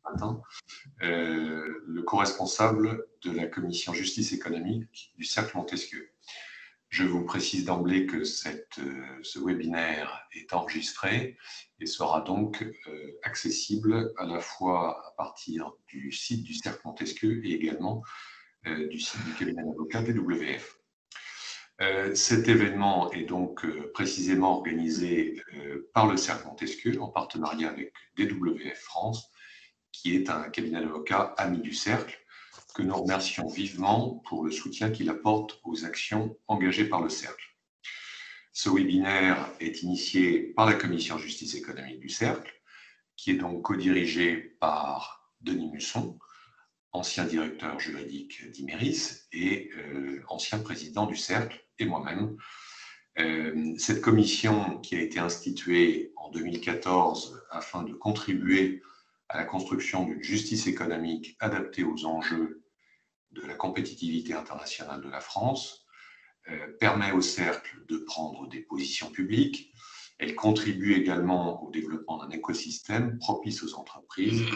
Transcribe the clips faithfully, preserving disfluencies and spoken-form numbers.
matin, euh, le co-responsable de la commission justice économique du Cercle Montesquieu. Je vous précise d'emblée que cette, euh, ce webinaire est enregistré et sera donc euh, accessible à la fois à partir du site du Cercle Montesquieu et également euh, du site du cabinet d'avocats D W F. Euh, cet événement est donc euh, précisément organisé euh, par le Cercle Montesquieu en partenariat avec D W F France, qui est un cabinet d'avocats ami du Cercle, que nous remercions vivement pour le soutien qu'il apporte aux actions engagées par le Cercle. Ce webinaire est initié par la commission justice économique du Cercle, qui est donc co-dirigée par Denis Musson, ancien directeur juridique d'Imeris et euh, ancien président du Cercle, et moi-même. Euh, cette commission, qui a été instituée en deux mille quatorze afin de contribuer à la construction d'une justice économique adaptée aux enjeux de la compétitivité internationale de la France, euh, permet au Cercle de prendre des positions publiques. Elle contribue également au développement d'un écosystème propice aux entreprises,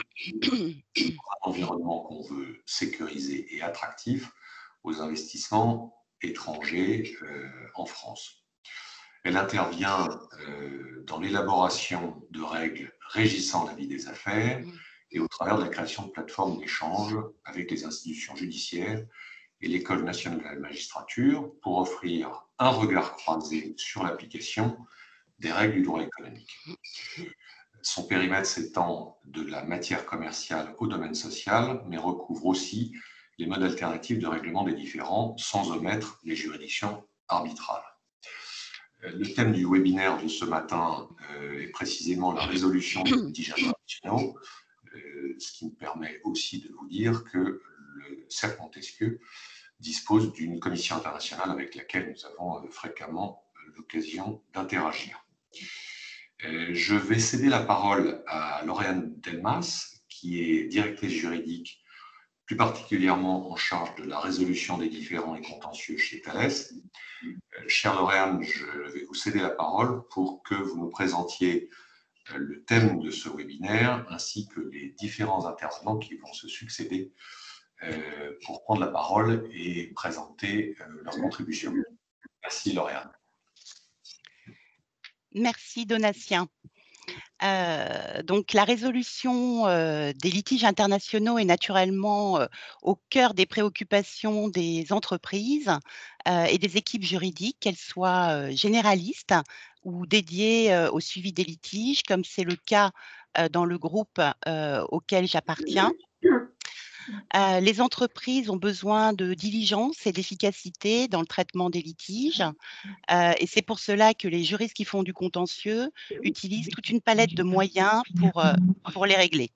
un environnement qu'on veut sécuriser et attractif aux investissements étrangers euh, en France. Elle intervient euh, dans l'élaboration de règles régissant la vie des affaires et au travers de la création de plateformes d'échange avec les institutions judiciaires et l'École nationale de la magistrature pour offrir un regard croisé sur l'application des règles du droit économique. Son périmètre s'étend de la matière commerciale au domaine social, mais recouvre aussi les modes alternatifs de règlement des différends, sans omettre les juridictions arbitrales. Le thème du webinaire de ce matin euh, est précisément la résolution des litiges internationaux, euh, ce qui me permet aussi de vous dire que le Cercle Montesquieu dispose d'une commission internationale avec laquelle nous avons euh, fréquemment l'occasion d'interagir. Euh, je vais céder la parole à Lauriane Delmas, qui est directrice juridique, plus particulièrement en charge de la résolution des différends et contentieux chez Thales. Euh, chère Lauriane, je vais vous céder la parole pour que vous nous présentiez euh, le thème de ce webinaire ainsi que les différents intervenants qui vont se succéder euh, pour prendre la parole et présenter euh, leur contribution. Merci Lauriane. Merci Donatien. Euh, donc la résolution euh, des litiges internationaux est naturellement euh, au cœur des préoccupations des entreprises euh, et des équipes juridiques, qu'elles soient euh, généralistes ou dédiées euh, au suivi des litiges, comme c'est le cas euh, dans le groupe euh, auquel j'appartiens. Euh, les entreprises ont besoin de diligence et d'efficacité dans le traitement des litiges. Euh, et c'est pour cela que les juristes qui font du contentieux utilisent toute une palette de moyens pour, euh, pour les régler.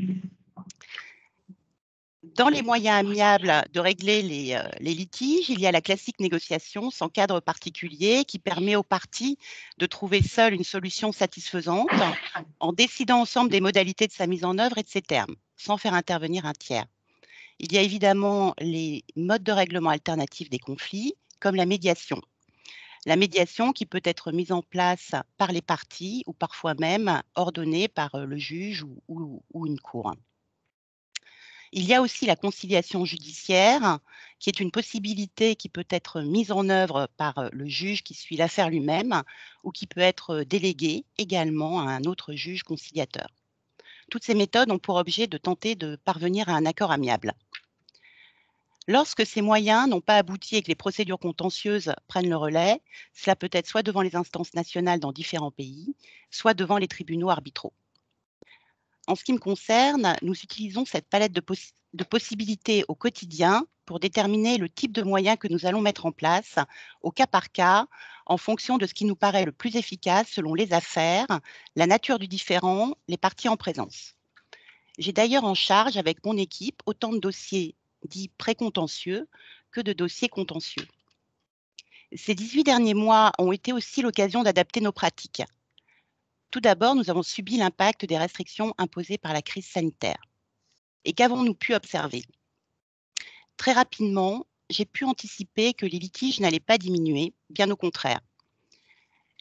Dans les moyens amiables de régler les, euh, les litiges, il y a la classique négociation sans cadre particulier qui permet aux parties de trouver seules une solution satisfaisante en décidant ensemble des modalités de sa mise en œuvre et de ses termes, sans faire intervenir un tiers. Il y a évidemment les modes de règlement alternatifs des conflits, comme la médiation. La médiation qui peut être mise en place par les parties ou parfois même ordonnée par le juge ou, ou, ou une cour. Il y a aussi la conciliation judiciaire, qui est une possibilité qui peut être mise en œuvre par le juge qui suit l'affaire lui-même ou qui peut être déléguée également à un autre juge conciliateur. Toutes ces méthodes ont pour objet de tenter de parvenir à un accord amiable. Lorsque ces moyens n'ont pas abouti et que les procédures contentieuses prennent le relais, cela peut être soit devant les instances nationales dans différents pays, soit devant les tribunaux arbitraux. En ce qui me concerne, nous utilisons cette palette de, poss- de possibilités au quotidien pour déterminer le type de moyens que nous allons mettre en place au cas par cas, en fonction de ce qui nous paraît le plus efficace selon les affaires, la nature du différend, les parties en présence. J'ai d'ailleurs en charge avec mon équipe autant de dossiers dits précontentieux que de dossiers contentieux. Ces dix-huit derniers mois ont été aussi l'occasion d'adapter nos pratiques. Tout d'abord, nous avons subi l'impact des restrictions imposées par la crise sanitaire. Et qu'avons-nous pu observer? Très rapidement, j'ai pu anticiper que les litiges n'allaient pas diminuer, bien au contraire.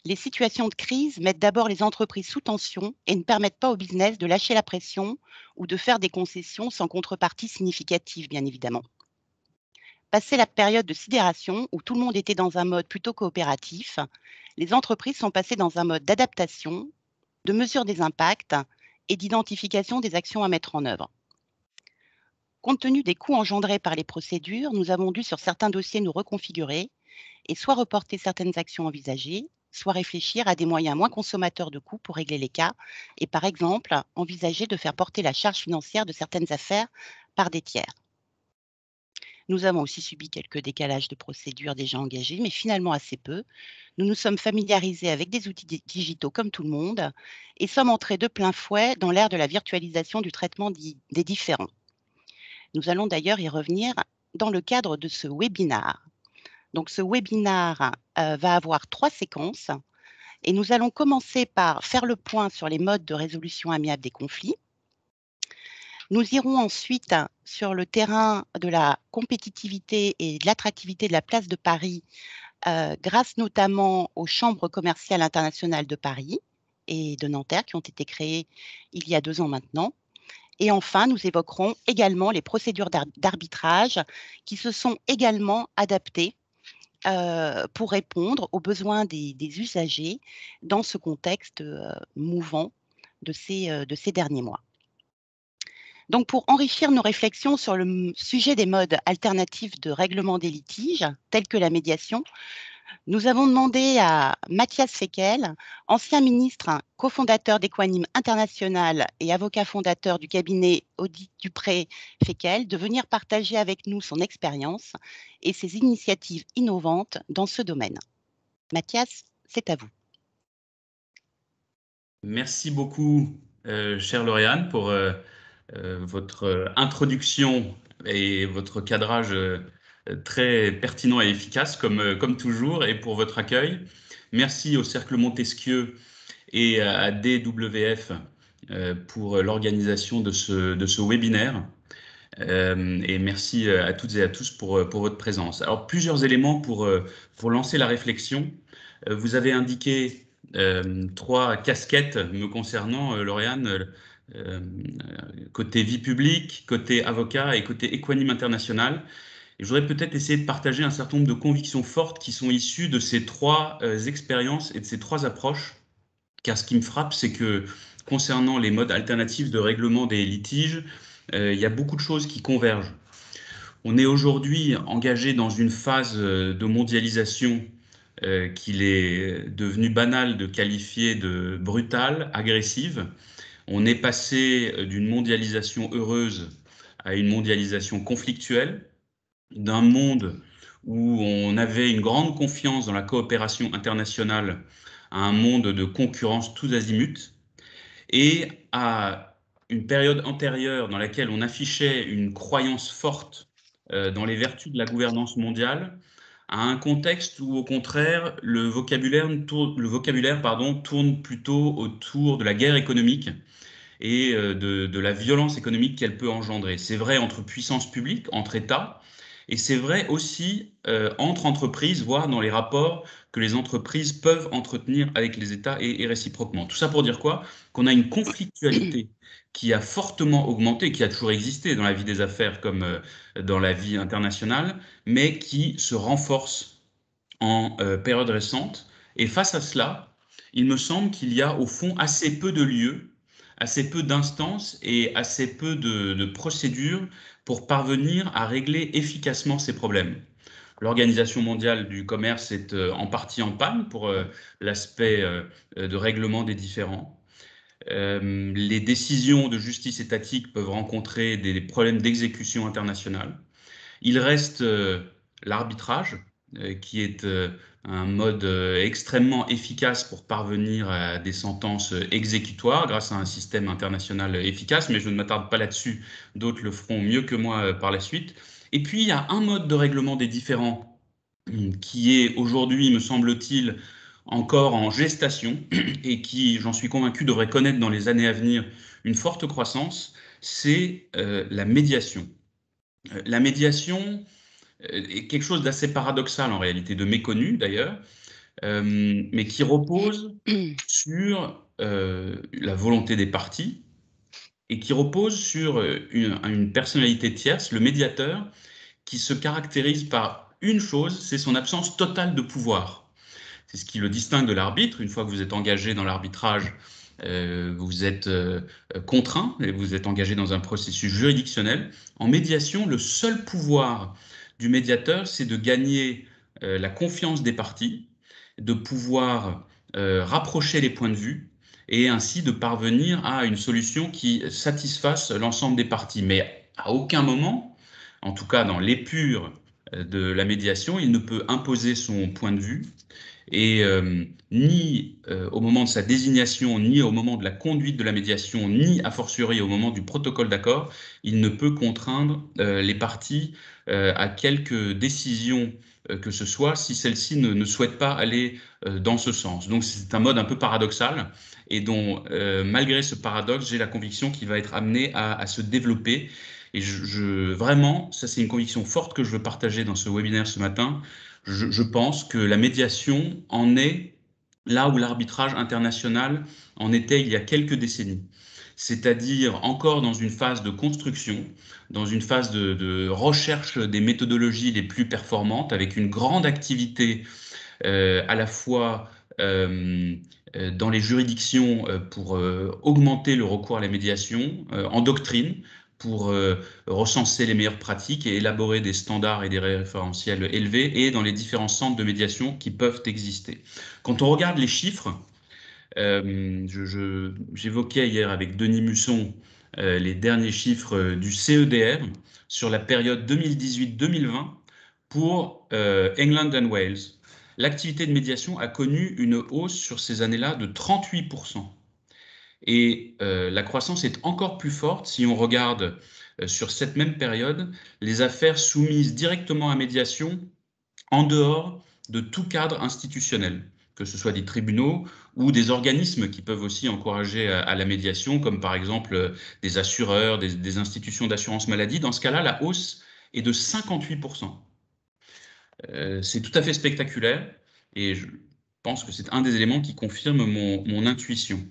Les situations de crise mettent d'abord les entreprises sous tension et ne permettent pas au business de lâcher la pression ou de faire des concessions sans contrepartie significative, bien évidemment. Passé la période de sidération où tout le monde était dans un mode plutôt coopératif, les entreprises sont passées dans un mode d'adaptation, de mesure des impacts et d'identification des actions à mettre en œuvre. Compte tenu des coûts engendrés par les procédures, nous avons dû sur certains dossiers nous reconfigurer et soit reporter certaines actions envisagées, soit réfléchir à des moyens moins consommateurs de coûts pour régler les cas et par exemple envisager de faire porter la charge financière de certaines affaires par des tiers. Nous avons aussi subi quelques décalages de procédures déjà engagées, mais finalement assez peu. Nous nous sommes familiarisés avec des outils di- digitaux comme tout le monde et sommes entrés de plein fouet dans l'ère de la virtualisation du traitement di- des différends. Nous allons d'ailleurs y revenir dans le cadre de ce webinaire. Donc ce webinaire euh, va avoir trois séquences et nous allons commencer par faire le point sur les modes de résolution amiable des conflits. Nous irons ensuite sur le terrain de la compétitivité et de l'attractivité de la place de Paris, euh, grâce notamment aux chambres commerciales internationales de Paris et de Nanterre qui ont été créées il y a deux ans maintenant. Et enfin, nous évoquerons également les procédures d'arbitrage qui se sont également adaptées euh, pour répondre aux besoins des, des usagers dans ce contexte euh, mouvant de ces, euh, de ces derniers mois. Donc, pour enrichir nos réflexions sur le sujet des modes alternatifs de règlement des litiges, tels que la médiation, nous avons demandé à Mathias Fekkel, ancien ministre, cofondateur d'Equanim International et avocat fondateur du cabinet Audit Dupré Fekkel, de venir partager avec nous son expérience et ses initiatives innovantes dans ce domaine. Mathias, c'est à vous. Merci beaucoup, euh, chère Lauriane, pour euh, euh, votre introduction et votre cadrage euh, très pertinent et efficace, comme, euh, comme toujours, et pour votre accueil. Merci au Cercle Montesquieu et à D W F euh, pour l'organisation de ce, de ce webinaire. Euh, et merci à toutes et à tous pour, pour votre présence. Alors, plusieurs éléments pour, pour lancer la réflexion. Vous avez indiqué euh, trois casquettes me concernant, euh, Lauriane, euh, côté vie publique, côté avocat et côté Equanim International. Et je voudrais peut-être essayer de partager un certain nombre de convictions fortes qui sont issues de ces trois euh, expériences et de ces trois approches. Car ce qui me frappe, c'est que concernant les modes alternatifs de règlement des litiges, euh, il y a beaucoup de choses qui convergent. On est aujourd'hui engagé dans une phase de mondialisation euh, qu'il est devenu banal de qualifier de brutale, agressive. On est passé d'une mondialisation heureuse à une mondialisation conflictuelle, d'un monde où on avait une grande confiance dans la coopération internationale à un monde de concurrence tous azimuts, et à une période antérieure dans laquelle on affichait une croyance forte euh, dans les vertus de la gouvernance mondiale, à un contexte où, au contraire, le vocabulaire, tourne, le vocabulaire pardon, tourne plutôt autour de la guerre économique et euh, de, de la violence économique qu'elle peut engendrer. C'est vrai entre puissances publiques, entre États, et c'est vrai aussi euh, entre entreprises, voire dans les rapports que les entreprises peuvent entretenir avec les États et, et réciproquement. Tout ça pour dire quoi? Qu'on a une conflictualité qui a fortement augmenté, qui a toujours existé dans la vie des affaires comme euh, dans la vie internationale, mais qui se renforce en euh, période récente. Et face à cela, il me semble qu'il y a au fond assez peu de lieux, assez peu d'instances et assez peu de, de procédures pour parvenir à régler efficacement ces problèmes. L'Organisation mondiale du commerce est euh, en partie en panne pour euh, l'aspect euh, de règlement des différends. Euh, les décisions de justice étatique peuvent rencontrer des, des problèmes d'exécution internationale. Il reste euh, l'arbitrage, euh, qui est euh, un mode euh, extrêmement efficace pour parvenir à des sentences exécutoires grâce à un système international efficace, mais je ne m'attarde pas là-dessus, d'autres le feront mieux que moi euh, par la suite. Et puis, il y a un mode de règlement des différends qui est aujourd'hui, me semble-t-il, encore en gestation et qui, j'en suis convaincu, devrait connaître dans les années à venir une forte croissance, c'est euh, la médiation. Euh, La médiation est quelque chose d'assez paradoxal en réalité, de méconnu d'ailleurs, euh, mais qui repose sur euh, la volonté des parties et qui repose sur une, une personnalité tierce, le médiateur, qui se caractérise par une chose, c'est son absence totale de pouvoir. C'est ce qui le distingue de l'arbitre. Une fois que vous êtes engagé dans l'arbitrage, euh, vous êtes euh, contraint et vous êtes engagé dans un processus juridictionnel. En médiation, le seul pouvoir du médiateur, c'est de gagner euh, la confiance des parties, de pouvoir euh, rapprocher les points de vue et ainsi de parvenir à une solution qui satisfasse l'ensemble des parties. Mais à aucun moment, en tout cas dans l'épure de la médiation, il ne peut imposer son point de vue et euh, ni euh, au moment de sa désignation, ni au moment de la conduite de la médiation, ni a fortiori au moment du protocole d'accord, il ne peut contraindre euh, les parties euh, à quelque décision euh, que ce soit si celle-ci ne, ne souhaite pas aller euh, dans ce sens. Donc c'est un mode un peu paradoxal et dont, euh, malgré ce paradoxe, j'ai la conviction qu'il va être amené à, à se développer. Et je, je, vraiment, ça c'est une conviction forte que je veux partager dans ce webinaire ce matin. Je, je pense que la médiation en est là où l'arbitrage international en était il y a quelques décennies. C'est-à-dire encore dans une phase de construction, dans une phase de, de recherche des méthodologies les plus performantes, avec une grande activité euh, à la fois euh, euh, dans les juridictions euh, pour euh, augmenter le recours à la médiation, euh, en doctrine, pour euh, recenser les meilleures pratiques et élaborer des standards et des référentiels élevés, et dans les différents centres de médiation qui peuvent exister. Quand on regarde les chiffres, euh, je, je, j'évoquais hier avec Denis Musson euh, les derniers chiffres du C E D R sur la période deux mille dix-huit deux mille vingt pour euh, England and Wales. L'activité de médiation a connu une hausse sur ces années-là de trente-huit pour cent. Et euh, la croissance est encore plus forte si on regarde euh, sur cette même période les affaires soumises directement à médiation en dehors de tout cadre institutionnel, que ce soit des tribunaux ou des organismes qui peuvent aussi encourager à, à la médiation, comme par exemple euh, des assureurs, des, des institutions d'assurance maladie. Dans ce cas-là, la hausse est de cinquante-huit pour cent. Euh, c'est tout à fait spectaculaire et je pense que c'est un des éléments qui confirme mon, mon intuition.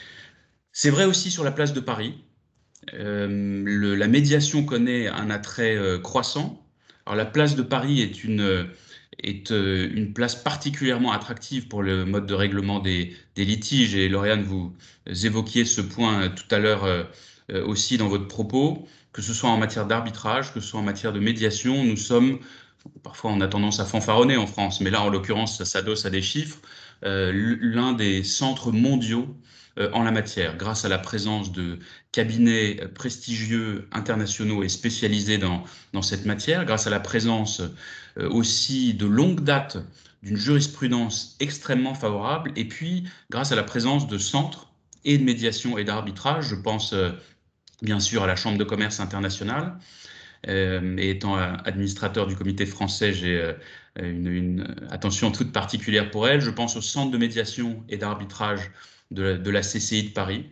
C'est vrai aussi sur la place de Paris. Euh, le, la médiation connaît un attrait euh, croissant. Alors la place de Paris est une, est, euh, une place particulièrement attractive pour le mode de règlement des, des litiges. Et Lauriane, vous évoquiez ce point euh, tout à l'heure euh, euh, aussi dans votre propos, que ce soit en matière d'arbitrage, que ce soit en matière de médiation. Nous sommes, parfois on a tendance à fanfaronner en France, mais là en l'occurrence ça s'adosse à des chiffres, euh, l'un des centres mondiaux euh, en la matière, grâce à la présence de cabinets prestigieux, internationaux et spécialisés dans, dans cette matière, grâce à la présence euh, aussi de longue date d'une jurisprudence extrêmement favorable, et puis grâce à la présence de centres et de médiation et d'arbitrage. Je pense euh, bien sûr à la Chambre de commerce internationale. Euh, et étant administrateur du comité français, j'ai euh, une, une attention toute particulière pour elle. Je pense au centre de médiation et d'arbitrage de, la- de la C C I de Paris.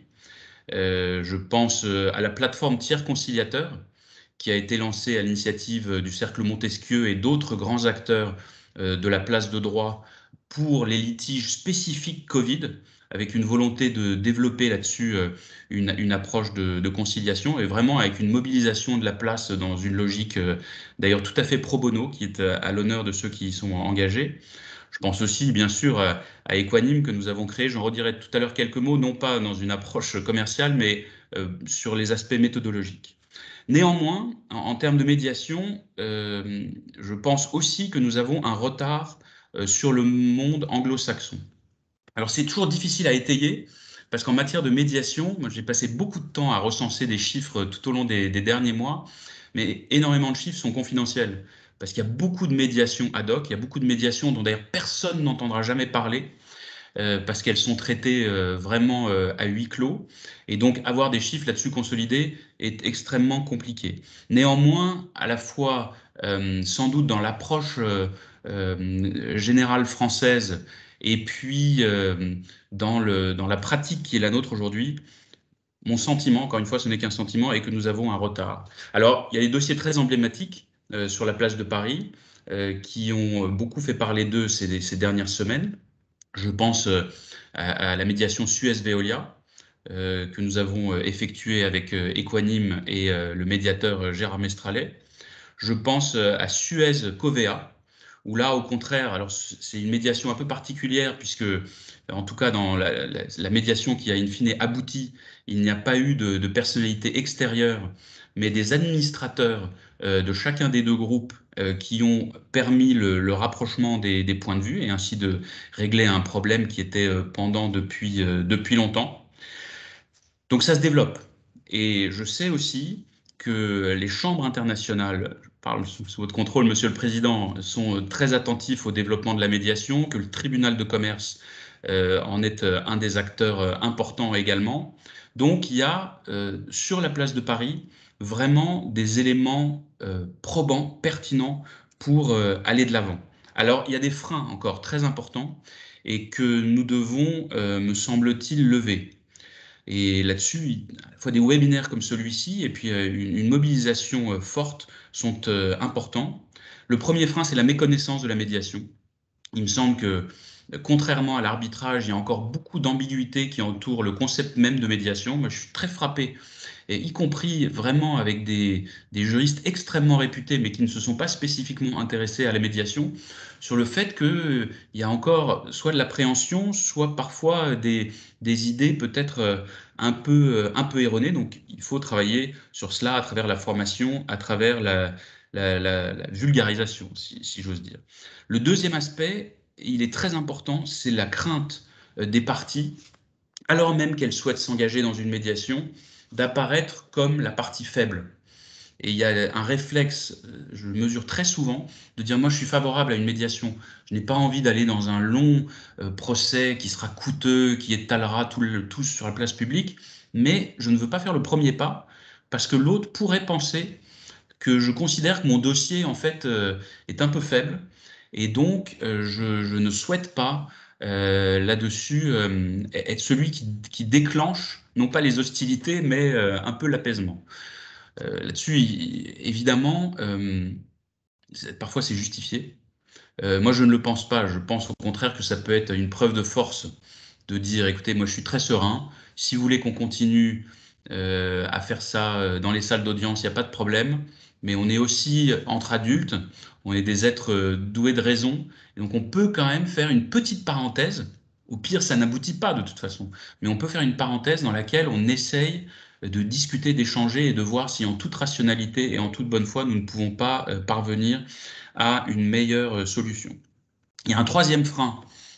Euh, je pense euh, à la plateforme Tiers Conciliateur, qui a été lancée à l'initiative du Cercle Montesquieu et d'autres grands acteurs euh, de la place de droit pour les litiges spécifiques Covid, avec une volonté de développer là-dessus euh, une, une approche de, de conciliation et vraiment avec une mobilisation de la place dans une logique euh, d'ailleurs tout à fait pro bono, qui est à, à l'honneur de ceux qui y sont engagés. Je pense aussi, bien sûr, à, à Equanim que nous avons créé. J'en redirai tout à l'heure quelques mots, non pas dans une approche commerciale, mais euh, sur les aspects méthodologiques. Néanmoins, en, en termes de médiation, euh, je pense aussi que nous avons un retard euh, sur le monde anglo-saxon. Alors c'est toujours difficile à étayer, parce qu'en matière de médiation, moi j'ai passé beaucoup de temps à recenser des chiffres tout au long des, des derniers mois, mais énormément de chiffres sont confidentiels, parce qu'il y a beaucoup de médiations ad hoc, il y a beaucoup de médiations dont d'ailleurs personne n'entendra jamais parler, euh, parce qu'elles sont traitées euh, vraiment euh, à huis clos. Et donc, avoir des chiffres là-dessus consolidés est extrêmement compliqué. Néanmoins, à la fois, euh, sans doute dans l'approche euh, euh, générale française, et puis euh, dans, le, dans la pratique qui est la nôtre aujourd'hui, mon sentiment, encore une fois, ce n'est qu'un sentiment, est que nous avons un retard. Alors, il y a des dossiers très emblématiques euh, sur la place de Paris, euh, qui ont beaucoup fait parler d'eux ces, ces dernières semaines. Je pense euh, à, à la médiation Suez-Veolia euh, que nous avons effectuée avec euh, Equanim et euh, le médiateur euh, Gérard Mestralet. Je pense euh, à Suez-Covea, où là, au contraire, alors c'est une médiation un peu particulière, puisque, en tout cas, dans la, la, la médiation qui a in fine abouti, il n'y a pas eu de, de personnalité extérieure, mais des administrateurs euh, de chacun des deux groupes euh, qui ont permis le, le rapprochement des, des points de vue et ainsi de régler un problème qui était euh, pendant depuis, euh, depuis longtemps. Donc ça se développe. Et je sais aussi que les chambres internationales, je parle sous, sous votre contrôle, Monsieur le Président, sont très attentifs au développement de la médiation, que le tribunal de commerce euh, en est un des acteurs importants également. Donc il y a euh, sur la place de Paris vraiment des éléments euh, probants, pertinents pour euh, aller de l'avant. Alors il y a des freins encore très importants et que nous devons, euh, me semble-t-il, lever. Et là-dessus, à la fois des webinaires comme celui-ci et puis euh, une, une mobilisation euh, forte sont euh, importants. Le premier frein, c'est la méconnaissance de la médiation. Il me semble que, contrairement à l'arbitrage, il y a encore beaucoup d'ambiguïté qui entoure le concept même de médiation. Moi, je suis très frappé, et y compris vraiment avec des, des juristes extrêmement réputés, mais qui ne se sont pas spécifiquement intéressés à la médiation, sur le fait qu'il y a encore soit de l'appréhension, soit parfois des, des idées peut-être un peu, un peu erronées. Donc, il faut travailler sur cela à travers la formation, à travers la, la, la, la vulgarisation, si, si j'ose dire. Le deuxième aspect, il est très important, c'est la crainte des parties, alors même qu'elles souhaitent s'engager dans une médiation, d'apparaître comme la partie faible. Et il y a un réflexe, je le mesure très souvent, de dire moi je suis favorable à une médiation. Je n'ai pas envie d'aller dans un long euh, procès qui sera coûteux, qui étalera tout le, tout sur la place publique, mais je ne veux pas faire le premier pas parce que l'autre pourrait penser que je considère que mon dossier en fait euh, est un peu faible et donc euh, je, je, ne souhaite pas euh, là-dessus euh, être celui qui, qui déclenche non pas les hostilités mais euh, un peu l'apaisement. Euh, là-dessus, évidemment, euh, parfois c'est justifié. Euh, moi, je ne le pense pas. Je pense au contraire que ça peut être une preuve de force de dire, écoutez, moi je suis très serein. Si vous voulez qu'on continue euh, à faire ça dans les salles d'audience, il n'y a pas de problème. Mais on est aussi entre adultes, on est des êtres doués de raison. Et donc on peut quand même faire une petite parenthèse. Au pire, ça n'aboutit pas de toute façon. Mais on peut faire une parenthèse dans laquelle on essaye de discuter, d'échanger et de voir si en toute rationalité et en toute bonne foi, nous ne pouvons pas euh, parvenir à une meilleure solution. Il y a un troisième frein,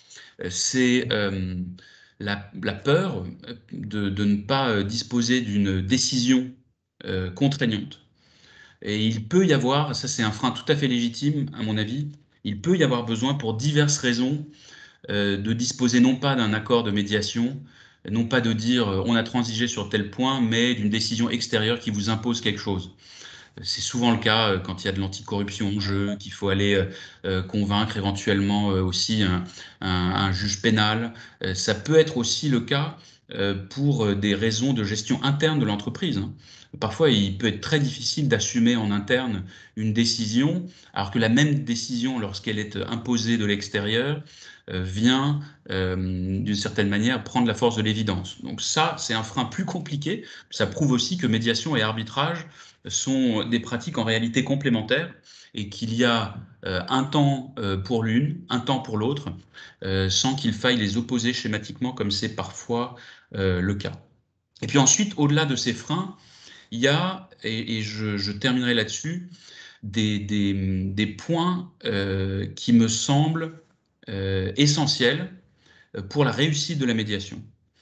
c'est euh, la, la, peur de, de, ne pas disposer d'une décision euh, contraignante. Et il peut y avoir, ça c'est un frein tout à fait légitime à mon avis, il peut y avoir besoin pour diverses raisons euh, de disposer non pas d'un accord de médiation, non pas de dire euh, on a transigé sur tel point, mais d'une décision extérieure qui vous impose quelque chose. C'est souvent le cas euh, quand il y a de l'anticorruption en jeu, qu'il faut aller euh, euh, convaincre éventuellement euh, aussi un, un, un juge pénal. Euh, ça peut être aussi le cas euh, pour des raisons de gestion interne de l'entreprise, hein. Parfois, il peut être très difficile d'assumer en interne une décision, alors que la même décision, lorsqu'elle est imposée de l'extérieur, euh, vient euh, d'une certaine manière prendre la force de l'évidence. Donc ça, c'est un frein plus compliqué. Ça prouve aussi que médiation et arbitrage sont des pratiques en réalité complémentaires et qu'il y a euh, un temps euh, pour l'une, un temps pour l'autre, euh, sans qu'il faille les opposer schématiquement comme c'est parfois euh, le cas. Et puis ensuite, au-delà de ces freins, il y a, et, et je, je terminerai là-dessus, des, des, des points euh, qui me semblent euh, essentiels pour la réussite de la médiation.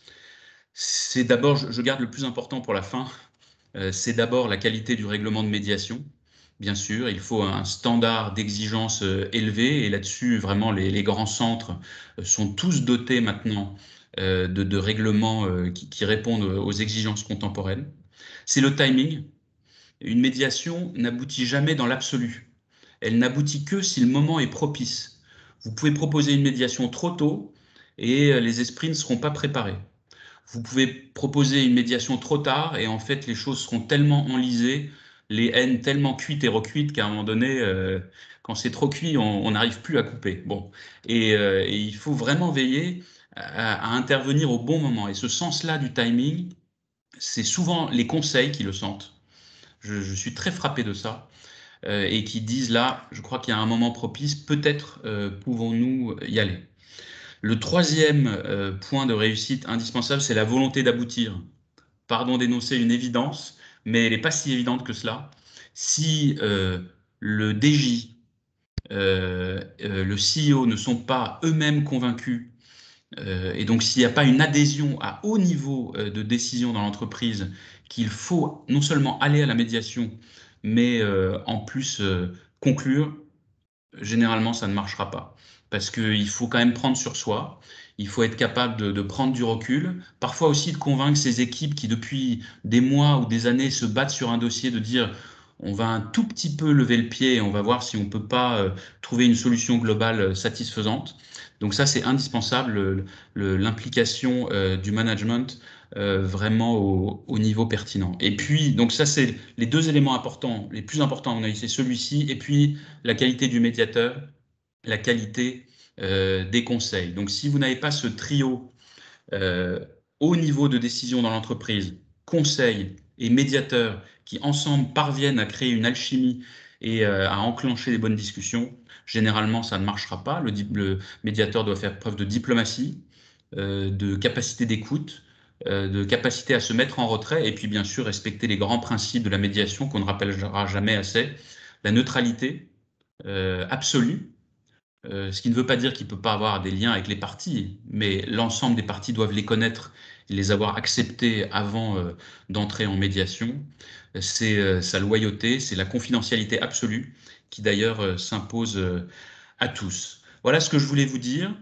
C'est d'abord, je, je garde le plus important pour la fin, euh, c'est d'abord la qualité du règlement de médiation. Bien sûr, il faut un standard d'exigence euh, élevé et là-dessus, vraiment, les, les grands centres euh, sont tous dotés maintenant euh, de, de règlements euh, qui, qui répondent aux exigences contemporaines. C'est le timing. Une médiation n'aboutit jamais dans l'absolu. Elle n'aboutit que si le moment est propice. Vous pouvez proposer une médiation trop tôt et les esprits ne seront pas préparés. Vous pouvez proposer une médiation trop tard et en fait les choses seront tellement enlisées les haines tellement cuites et recuites qu'à un moment donné, euh, quand c'est trop cuit, on n'arrive plus à couper. Bon, et, euh, et il faut vraiment veiller à, à intervenir au bon moment. Et ce sens-là du timing, c'est souvent les conseils qui le sentent. Je, je suis très frappé de ça. Euh, et qui disent là, je crois qu'il y a un moment propice, peut-être euh, pouvons-nous y aller. Le troisième euh, point de réussite indispensable, c'est la volonté d'aboutir. Pardon d'énoncer une évidence, mais elle n'est pas si évidente que cela. Si euh, le D J, euh, euh, le C E O ne sont pas eux-mêmes convaincus, euh, et donc s'il n'y a pas une adhésion à haut niveau euh, de décision dans l'entreprise, qu'il faut non seulement aller à la médiation, mais euh, en plus euh, conclure, généralement, ça ne marchera pas. Parce qu'il faut quand même prendre sur soi, il faut être capable de, de prendre du recul, parfois aussi de convaincre ces équipes qui, depuis des mois ou des années, se battent sur un dossier, de dire on va un tout petit peu lever le pied et on va voir si on ne peut pas euh, trouver une solution globale euh, satisfaisante. Donc ça, c'est indispensable, l'implication euh, du management euh, vraiment au, au niveau pertinent. Et puis, donc ça, c'est les deux éléments importants, les plus importants à mon avis, c'est celui-ci, et puis la qualité du médiateur, la qualité euh, des conseils. Donc, si vous n'avez pas ce trio euh, haut niveau de décision dans l'entreprise, conseil et médiateur, qui ensemble parviennent à créer une alchimie et euh, à enclencher les bonnes discussions, généralement, ça ne marchera pas. Le, le médiateur doit faire preuve de diplomatie, euh, de capacité d'écoute, euh, de capacité à se mettre en retrait, et puis bien sûr respecter les grands principes de la médiation qu'on ne rappellera jamais assez, la neutralité euh, absolue, euh, ce qui ne veut pas dire qu'il ne peut pas avoir des liens avec les parties, mais l'ensemble des parties doivent les connaître et les avoir acceptés avant euh, d'entrer en médiation. C'est euh, sa loyauté, c'est la confidentialité absolue qui d'ailleurs euh, s'impose euh, à tous. Voilà ce que je voulais vous dire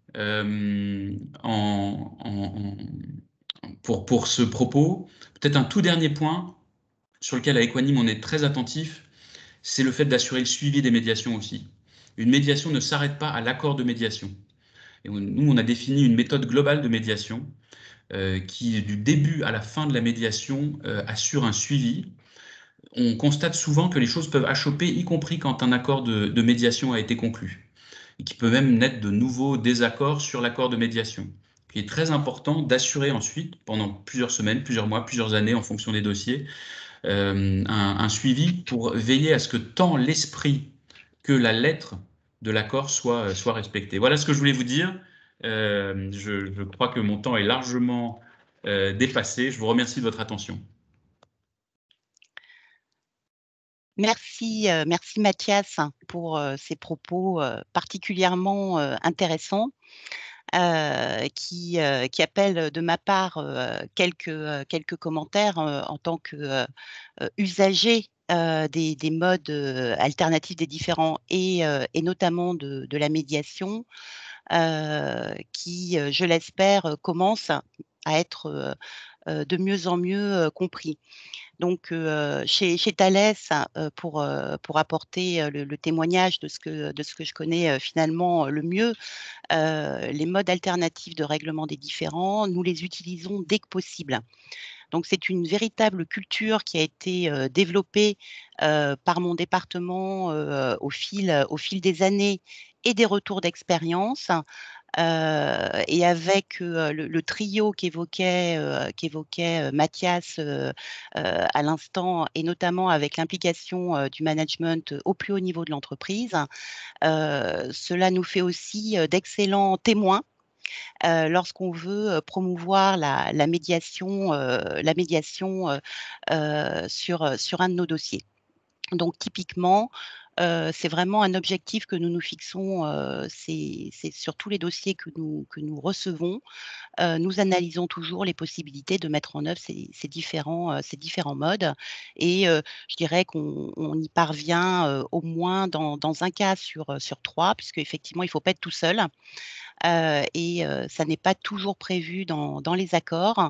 euh, en, en, en, pour, pour ce propos. Peut-être un tout dernier point sur lequel à Equanim on est très attentif, c'est le fait d'assurer le suivi des médiations aussi. Une médiation ne s'arrête pas à l'accord de médiation. Et nous, on a défini une méthode globale de médiation euh, qui, du début à la fin de la médiation, euh, assure un suivi. On constate souvent que les choses peuvent achopper, y compris quand un accord de, de médiation a été conclu, et qu'il peut même naître de nouveaux désaccords sur l'accord de médiation. Il est très important d'assurer ensuite, pendant plusieurs semaines, plusieurs mois, plusieurs années, en fonction des dossiers, euh, un, un suivi pour veiller à ce que tant l'esprit que la lettre de l'accord soit, soit respectée. Voilà ce que je voulais vous dire. Euh, je, je crois que mon temps est largement euh, dépassé. Je vous remercie de votre attention. Merci, euh, merci Mathias pour euh, ces propos euh, particulièrement euh, intéressants euh, qui, euh, qui appellent de ma part euh, quelques, euh, quelques commentaires euh, en tant que euh, usager euh, des, des modes euh, alternatifs des différents et, euh, et notamment de, de la médiation euh, qui, euh, je l'espère, commence à être euh, euh, de mieux en mieux euh, compris. Donc, euh, chez, chez Thales, euh, pour, euh, pour apporter euh, le, le témoignage de ce que, de ce que je connais euh, finalement euh, le mieux, euh, les modes alternatifs de règlement des différends, nous les utilisons dès que possible. Donc, c'est une véritable culture qui a été euh, développée euh, par mon département euh, au fil, au fil des années et des retours d'expérience. Euh, et avec euh, le, le trio qu'évoquait euh, qu'évoquait euh, Mathias euh, euh, à l'instant, et notamment avec l'implication euh, du management au plus haut niveau de l'entreprise, euh, cela nous fait aussi euh, d'excellents témoins euh, lorsqu'on veut euh, promouvoir la, la médiation, euh, la médiation euh, euh, sur, sur un de nos dossiers. Donc typiquement, euh, c'est vraiment un objectif que nous nous fixons, euh, c'est sur tous les dossiers que nous, que nous recevons. Euh, nous analysons toujours les possibilités de mettre en œuvre ces, ces différents, euh, ces différents modes. Et euh, je dirais qu'on on y parvient euh, au moins dans, dans un cas sur, sur trois, puisque effectivement, il ne faut pas être tout seul. Euh, et euh, ça n'est pas toujours prévu dans, dans les accords.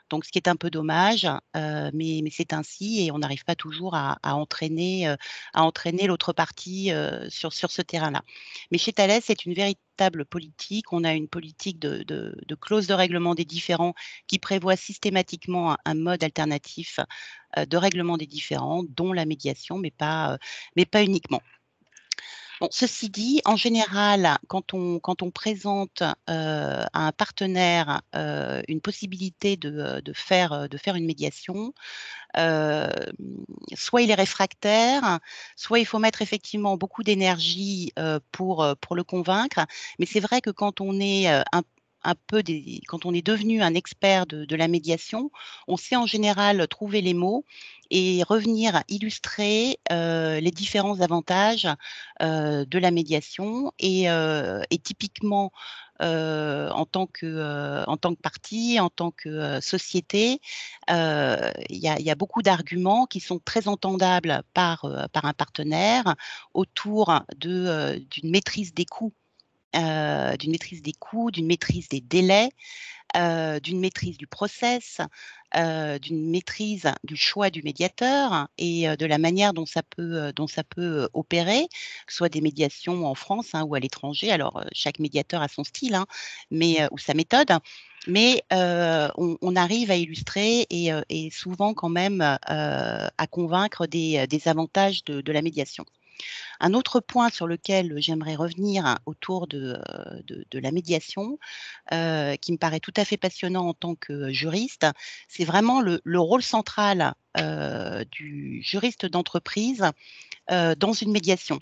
Donc, ce qui est un peu dommage, euh, mais, mais c'est ainsi et on n'arrive pas toujours à, à entraîner, euh, à entraîner l'autre partie euh, sur, sur ce terrain-là. Mais chez Thales, c'est une véritable politique. On a une politique de, de, de clause de règlement des différends qui prévoit systématiquement un, un mode alternatif euh, de règlement des différends, dont la médiation, mais pas, euh, mais pas uniquement. Bon, ceci dit, en général, quand on, quand on présente euh, à un partenaire euh, une possibilité de, de, faire, de faire une médiation, euh, soit il est réfractaire, soit il faut mettre effectivement beaucoup d'énergie euh, pour, pour le convaincre. Mais c'est vrai que quand on est euh, un un peu des, quand on est devenu un expert de, de la médiation, on sait en général trouver les mots et revenir illustrer euh, les différents avantages euh, de la médiation. Et, euh, et typiquement, euh, en tant que, euh, en tant que partie, en tant que euh, société, euh, il y a, y a beaucoup d'arguments qui sont très entendables par, euh, par un partenaire autour de, euh, d'une maîtrise des coûts euh, d'une maîtrise des coûts, d'une maîtrise des délais, euh, d'une maîtrise du process, euh, d'une maîtrise du choix du médiateur et euh, de la manière dont ça peut, euh, dont ça peut euh, opérer, que ce soit des médiations en France hein, ou à l'étranger. Alors, euh, chaque médiateur a son style hein, mais, euh, ou sa méthode, mais euh, on, on arrive à illustrer et, euh, et souvent quand même euh, à convaincre des, des avantages de, de la médiation. Un autre point sur lequel j'aimerais revenir autour de, de, de la médiation, euh, qui me paraît tout à fait passionnant en tant que juriste, c'est vraiment le, le rôle central euh, du juriste d'entreprise euh, dans une médiation.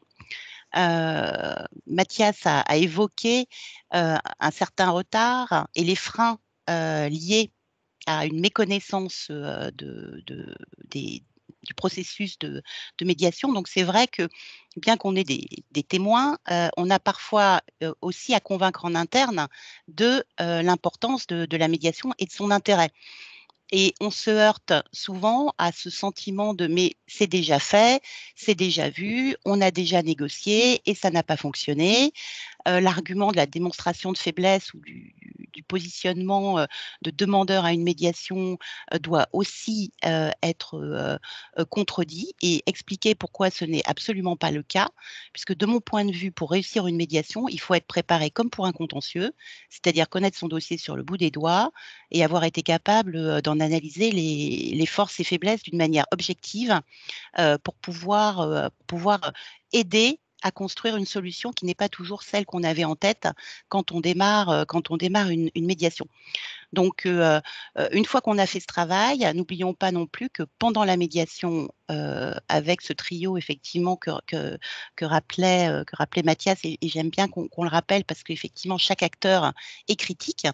Euh, Mathias a, a évoqué euh, un certain retard et les freins euh, liés à une méconnaissance euh, de, de, des, du processus de, de médiation. Donc, c'est vrai que bien qu'on ait des, des témoins, euh, on a parfois euh, aussi à convaincre en interne de euh, l'importance de, de la médiation et de son intérêt. Et on se heurte souvent à ce sentiment de mais c'est déjà fait, c'est déjà vu, on a déjà négocié et ça n'a pas fonctionné. Euh, l'argument de la démonstration de faiblesse ou du, du positionnement euh, de demandeur à une médiation euh, doit aussi euh, être euh, euh, contredit et expliquer pourquoi ce n'est absolument pas le cas, puisque de mon point de vue, pour réussir une médiation, il faut être préparé comme pour un contentieux, c'est-à-dire connaître son dossier sur le bout des doigts et avoir été capable euh, d'en analyser les, les forces et faiblesses d'une manière objective euh, pour pouvoir, euh, pouvoir aider à construire une solution qui n'est pas toujours celle qu'on avait en tête quand on démarre, euh, quand on démarre une, une médiation. Donc, euh, euh, une fois qu'on a fait ce travail, n'oublions pas non plus que pendant la médiation, euh, avec ce trio effectivement que, que, que, rappelait, euh, que rappelait Mathias, et, et j'aime bien qu'on qu'on le rappelle parce qu'effectivement, chaque acteur est critique.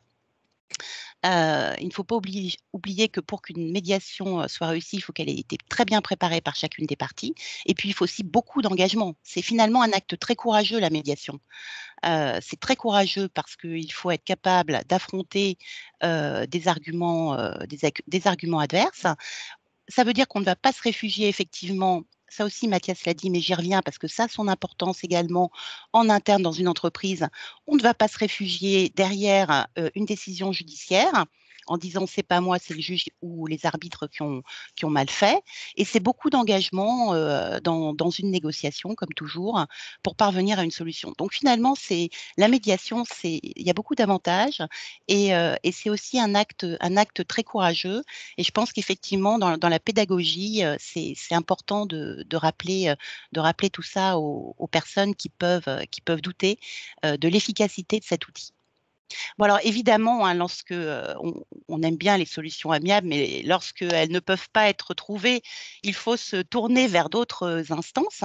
Euh, il ne faut pas oublier, oublier que pour qu'une médiation soit réussie, il faut qu'elle ait été très bien préparée par chacune des parties. Et puis, il faut aussi beaucoup d'engagement. C'est finalement un acte très courageux, la médiation. Euh, c'est très courageux parce qu'il faut être capable d'affronter euh, des arguments, euh, des, des arguments adverses. Ça veut dire qu'on ne va pas se réfugier effectivement. Ça aussi, Mathias l'a dit, mais j'y reviens parce que ça a son importance également en interne dans une entreprise. On ne va pas se réfugier derrière euh, une décision judiciaire en disant c'est pas moi, c'est le juge ou les arbitres qui ont, qui ont mal fait. Et c'est beaucoup d'engagement euh, dans, dans une négociation, comme toujours, pour parvenir à une solution. Donc finalement, c'est la médiation, c'est il y a beaucoup d'avantages et, euh, et c'est aussi un acte, un acte très courageux. Et je pense qu'effectivement, dans, dans la pédagogie, euh, c'est important de, de, rappeler, euh, de rappeler tout ça aux, aux personnes qui peuvent, euh, qui peuvent douter euh, de l'efficacité de cet outil. Bon, alors évidemment, hein, lorsque euh, on, on aime bien les solutions amiables, mais lorsqu'elles ne peuvent pas être trouvées, il faut se tourner vers d'autres instances.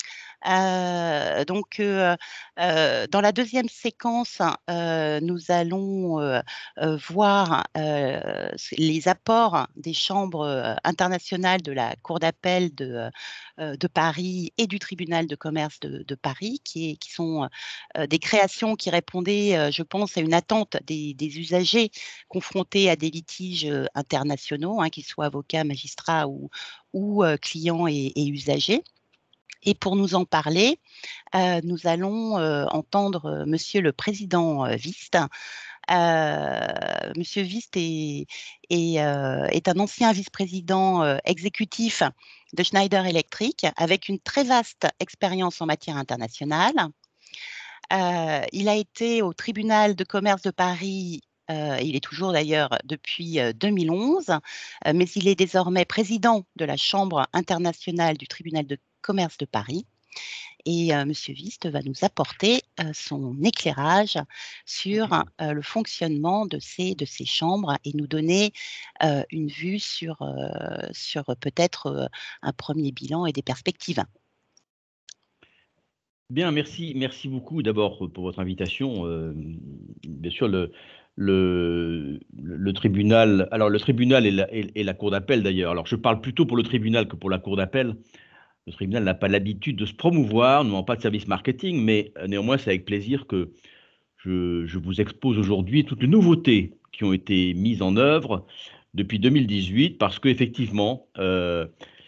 Euh, donc, euh, euh, dans la deuxième séquence, euh, nous allons euh, euh, voir euh, les apports des chambres internationales de la Cour d'appel de, euh, de Paris et du tribunal de commerce de, de Paris, qui, est, qui sont euh, des créations qui répondaient, euh, je pense, à une attente des, des usagers confrontés à des litiges internationaux, hein, qu'ils soient avocats, magistrats ou, ou euh, clients et, et usagers. Et pour nous en parler, euh, nous allons euh, entendre euh, Monsieur le Président euh, Vist. Euh, Monsieur Vist est, est, euh, est un ancien vice-président euh, exécutif de Schneider Electric avec une très vaste expérience en matière internationale. Euh, il a été au tribunal de commerce de Paris. Euh, il est toujours d'ailleurs depuis euh, deux mille onze, euh, mais il est désormais président de la Chambre internationale du tribunal de commerce de Paris. Et euh, Monsieur Vist va nous apporter euh, son éclairage sur euh, le fonctionnement de ces, de ces chambres et nous donner euh, une vue sur, euh, sur peut-être euh, un premier bilan et des perspectives. Bien, merci, merci beaucoup d'abord pour votre invitation. Euh, bien sûr, le, le, le tribunal, alors le tribunal et la, et, et la cour d'appel d'ailleurs. Alors, je parle plutôt pour le tribunal que pour la cour d'appel. Le tribunal n'a pas l'habitude de se promouvoir, ne vend pas de service marketing, mais néanmoins, c'est avec plaisir que je, je vous expose aujourd'hui toutes les nouveautés qui ont été mises en œuvre depuis deux mille dix-huit, parce qu'effectivement, euh,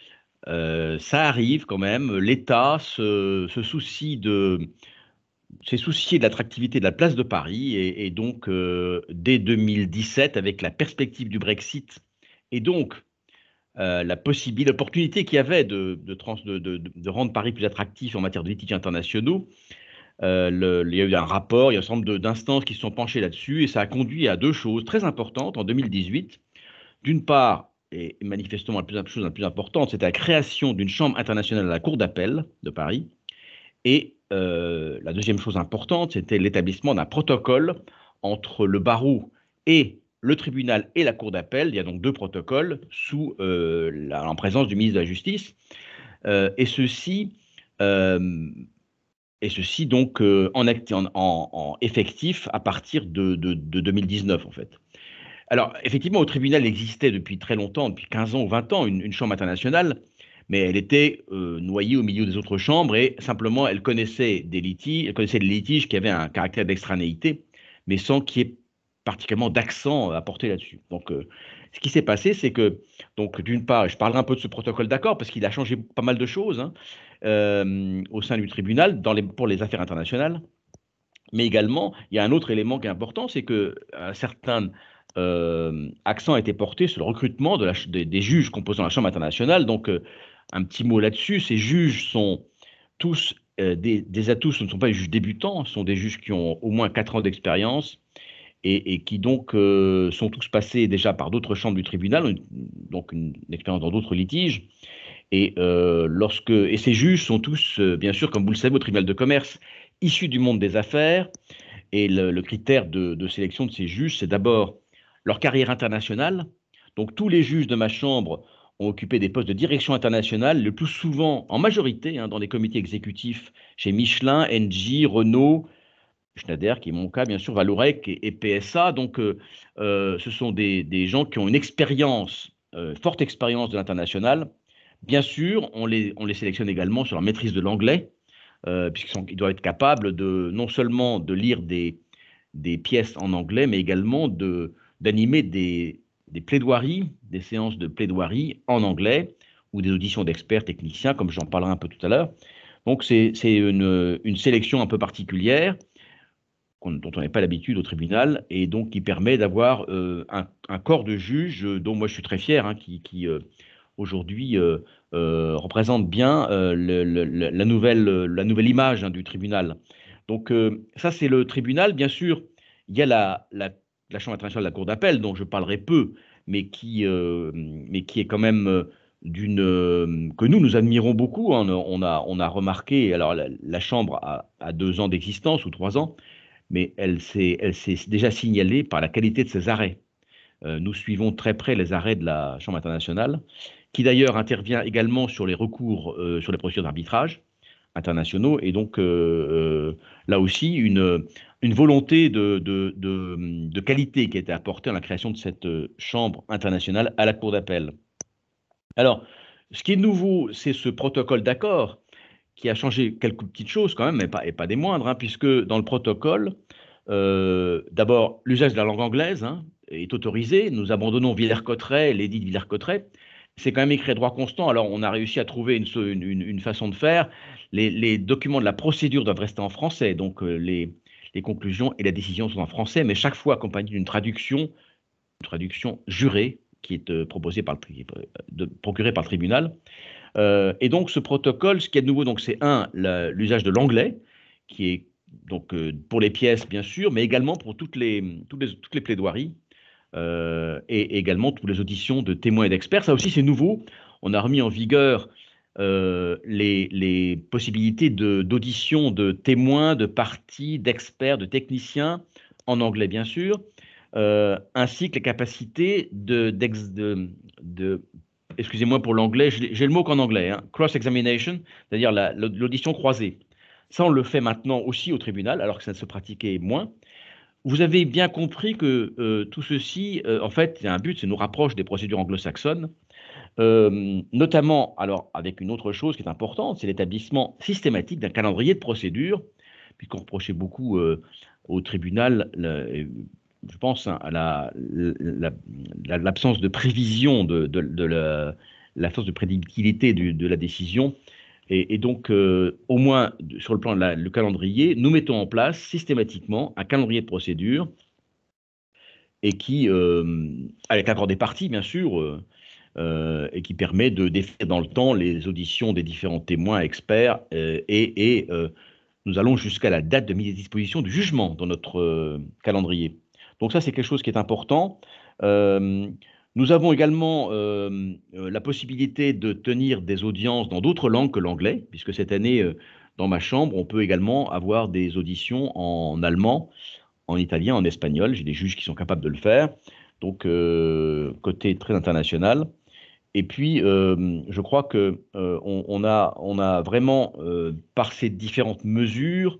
Euh, ça arrive quand même, l'État se, se soucie de, s'est soucié de l'attractivité de la place de Paris et, et donc euh, dès deux mille dix-sept, avec la perspective du Brexit et donc euh, la possibilité, l'opportunité qu'il y avait de, de, trans, de, de, de rendre Paris plus attractif en matière de litiges internationaux, euh, le, il y a eu un rapport, il y a un certain nombre d'instances qui se sont penchées là-dessus et ça a conduit à deux choses très importantes en deux mille dix-huit. D'une part, et manifestement la, plus, la chose la plus importante, c'était la création d'une chambre internationale à la Cour d'appel de Paris. Et euh, la deuxième chose importante, c'était l'établissement d'un protocole entre le barreau et le tribunal et la Cour d'appel. Il y a donc deux protocoles sous euh, la, en présence du ministre de la Justice. Euh, et ceci, euh, et ceci donc euh, en, en, en effectif à partir de, de, de deux mille dix-neuf en fait. Alors, effectivement, au tribunal existait depuis très longtemps, depuis quinze ans ou vingt ans, une, une chambre internationale, mais elle était euh, noyée au milieu des autres chambres et simplement, elle connaissait des litiges, elle connaissait des litiges qui avaient un caractère d'extranéité, mais sans qu'il y ait particulièrement d'accent à porter là-dessus. Donc, euh, ce qui s'est passé, c'est que, donc, d'une part, je parlerai un peu de ce protocole d'accord parce qu'il a changé pas mal de choses hein, euh, au sein du tribunal dans les, pour les affaires internationales. Mais également, il y a un autre élément qui est important, c'est qu'un certain euh, accent a été porté sur le recrutement de la, des, des juges composant la Chambre internationale. Donc, euh, un petit mot là-dessus, ces juges sont tous euh, des, des atouts, ce ne sont pas des juges débutants, ce sont des juges qui ont au moins quatre ans d'expérience et, et qui donc euh, sont tous passés déjà par d'autres chambres du tribunal, donc une, une expérience dans d'autres litiges. Et, euh, lorsque, et ces juges sont tous, euh, bien sûr, comme vous le savez, au tribunal de commerce, issus du monde des affaires. Et le, le critère de, de sélection de ces juges, c'est d'abord leur carrière internationale. Donc tous les juges de ma chambre ont occupé des postes de direction internationale, le plus souvent, en majorité, hein, dans des comités exécutifs chez Michelin, Engie, Renault, Schneider, qui est mon cas, bien sûr, Vallourec et, et P S A. Donc euh, euh, ce sont des, des gens qui ont une expérience, euh, forte expérience de l'international. Bien sûr, on les, on les sélectionne également sur leur maîtrise de l'anglais, euh, puisqu'ils doivent être capables de, non seulement de lire des, des pièces en anglais, mais également de, d'animer des, des plaidoiries, des séances de plaidoirie en anglais, ou des auditions d'experts techniciens, comme j'en parlerai un peu tout à l'heure. Donc c'est une, une sélection un peu particulière, dont on n'a pas l'habitude au tribunal, et donc qui permet d'avoir euh, un, un corps de juges, dont moi je suis très fier, hein, qui... qui euh, aujourd'hui euh, euh, représente bien euh, le, le, la, nouvelle, la nouvelle image hein, du tribunal. Donc euh, ça, c'est le tribunal. Bien sûr, il y a la, la, la Chambre internationale de la Cour d'appel, dont je parlerai peu, mais qui, euh, mais qui est quand même d'une euh, que nous, nous admirons beaucoup. Hein. On, a, on a remarqué, alors la, la Chambre a, a deux ans d'existence ou trois ans, mais elle s'est déjà signalée par la qualité de ses arrêts. Euh, nous suivons très près les arrêts de la Chambre internationale, qui d'ailleurs intervient également sur les recours, euh, sur les procédures d'arbitrage internationaux, et donc euh, euh, là aussi une, une volonté de, de, de, de qualité qui a été apportée à la création de cette Chambre internationale à la Cour d'appel. Alors, ce qui est nouveau, c'est ce protocole d'accord qui a changé quelques petites choses quand même, mais pas, et pas des moindres, hein, puisque dans le protocole, euh, d'abord, l'usage de la langue anglaise hein, est autorisé. Nous abandonnons Villers-Cotterêts, l'édit de Villers-Cotterêts, c'est quand même écrit à droit constant. Alors, on a réussi à trouver une, une, une façon de faire. Les, les documents de la procédure doivent rester en français, donc euh, les, les conclusions et la décision sont en français, mais chaque fois accompagnées d'une traduction, une traduction jurée qui est euh, proposée par le, de, procurée par le tribunal. Euh, et donc, ce protocole, ce qui est de nouveau, donc, c'est un, l'usage de l'anglais, qui est donc euh, pour les pièces, bien sûr, mais également pour toutes les, toutes les, toutes les plaidoiries euh, et également toutes les auditions de témoins et d'experts. Ça aussi, c'est nouveau. On a remis en vigueur euh, les, les possibilités d'audition de, de témoins, de parties, d'experts, de techniciens, en anglais, bien sûr, euh, ainsi que la capacité de, de, de excusez-moi pour l'anglais, j'ai le mot qu'en anglais, hein, cross-examination, c'est-à-dire l'audition croisée. Ça, on le fait maintenant aussi au tribunal, alors que ça se pratiquait moins. Vous avez bien compris que euh, tout ceci, euh, en fait, c'est un but, c'est nous rapproche des procédures anglo-saxonnes, euh, notamment, alors, avec une autre chose qui est importante, c'est l'établissement systématique d'un calendrier de procédure, puisqu'on reprochait beaucoup euh, au tribunal, le, je pense, hein, à l'absence la, la, de prévision, de, de, de la, l'absence de prédictibilité de, de la décision. Et, et donc, euh, au moins, sur le plan du calendrier, nous mettons en place systématiquement un calendrier de procédure et qui, euh, avec l'accord des parties, bien sûr, euh, euh, et qui permet de défaire dans le temps les auditions des différents témoins, experts, euh, et, et euh, nous allons jusqu'à la date de mise à disposition du jugement dans notre euh, calendrier. Donc ça, c'est quelque chose qui est important. Euh, nous avons également euh, la possibilité de tenir des audiences dans d'autres langues que l'anglais, puisque cette année, euh, dans ma chambre, on peut également avoir des auditions en allemand, en italien, en espagnol. J'ai des juges qui sont capables de le faire. Donc, euh, côté très international. Et puis, euh, je crois qu'on euh, on a, on a vraiment, euh, par ces différentes mesures,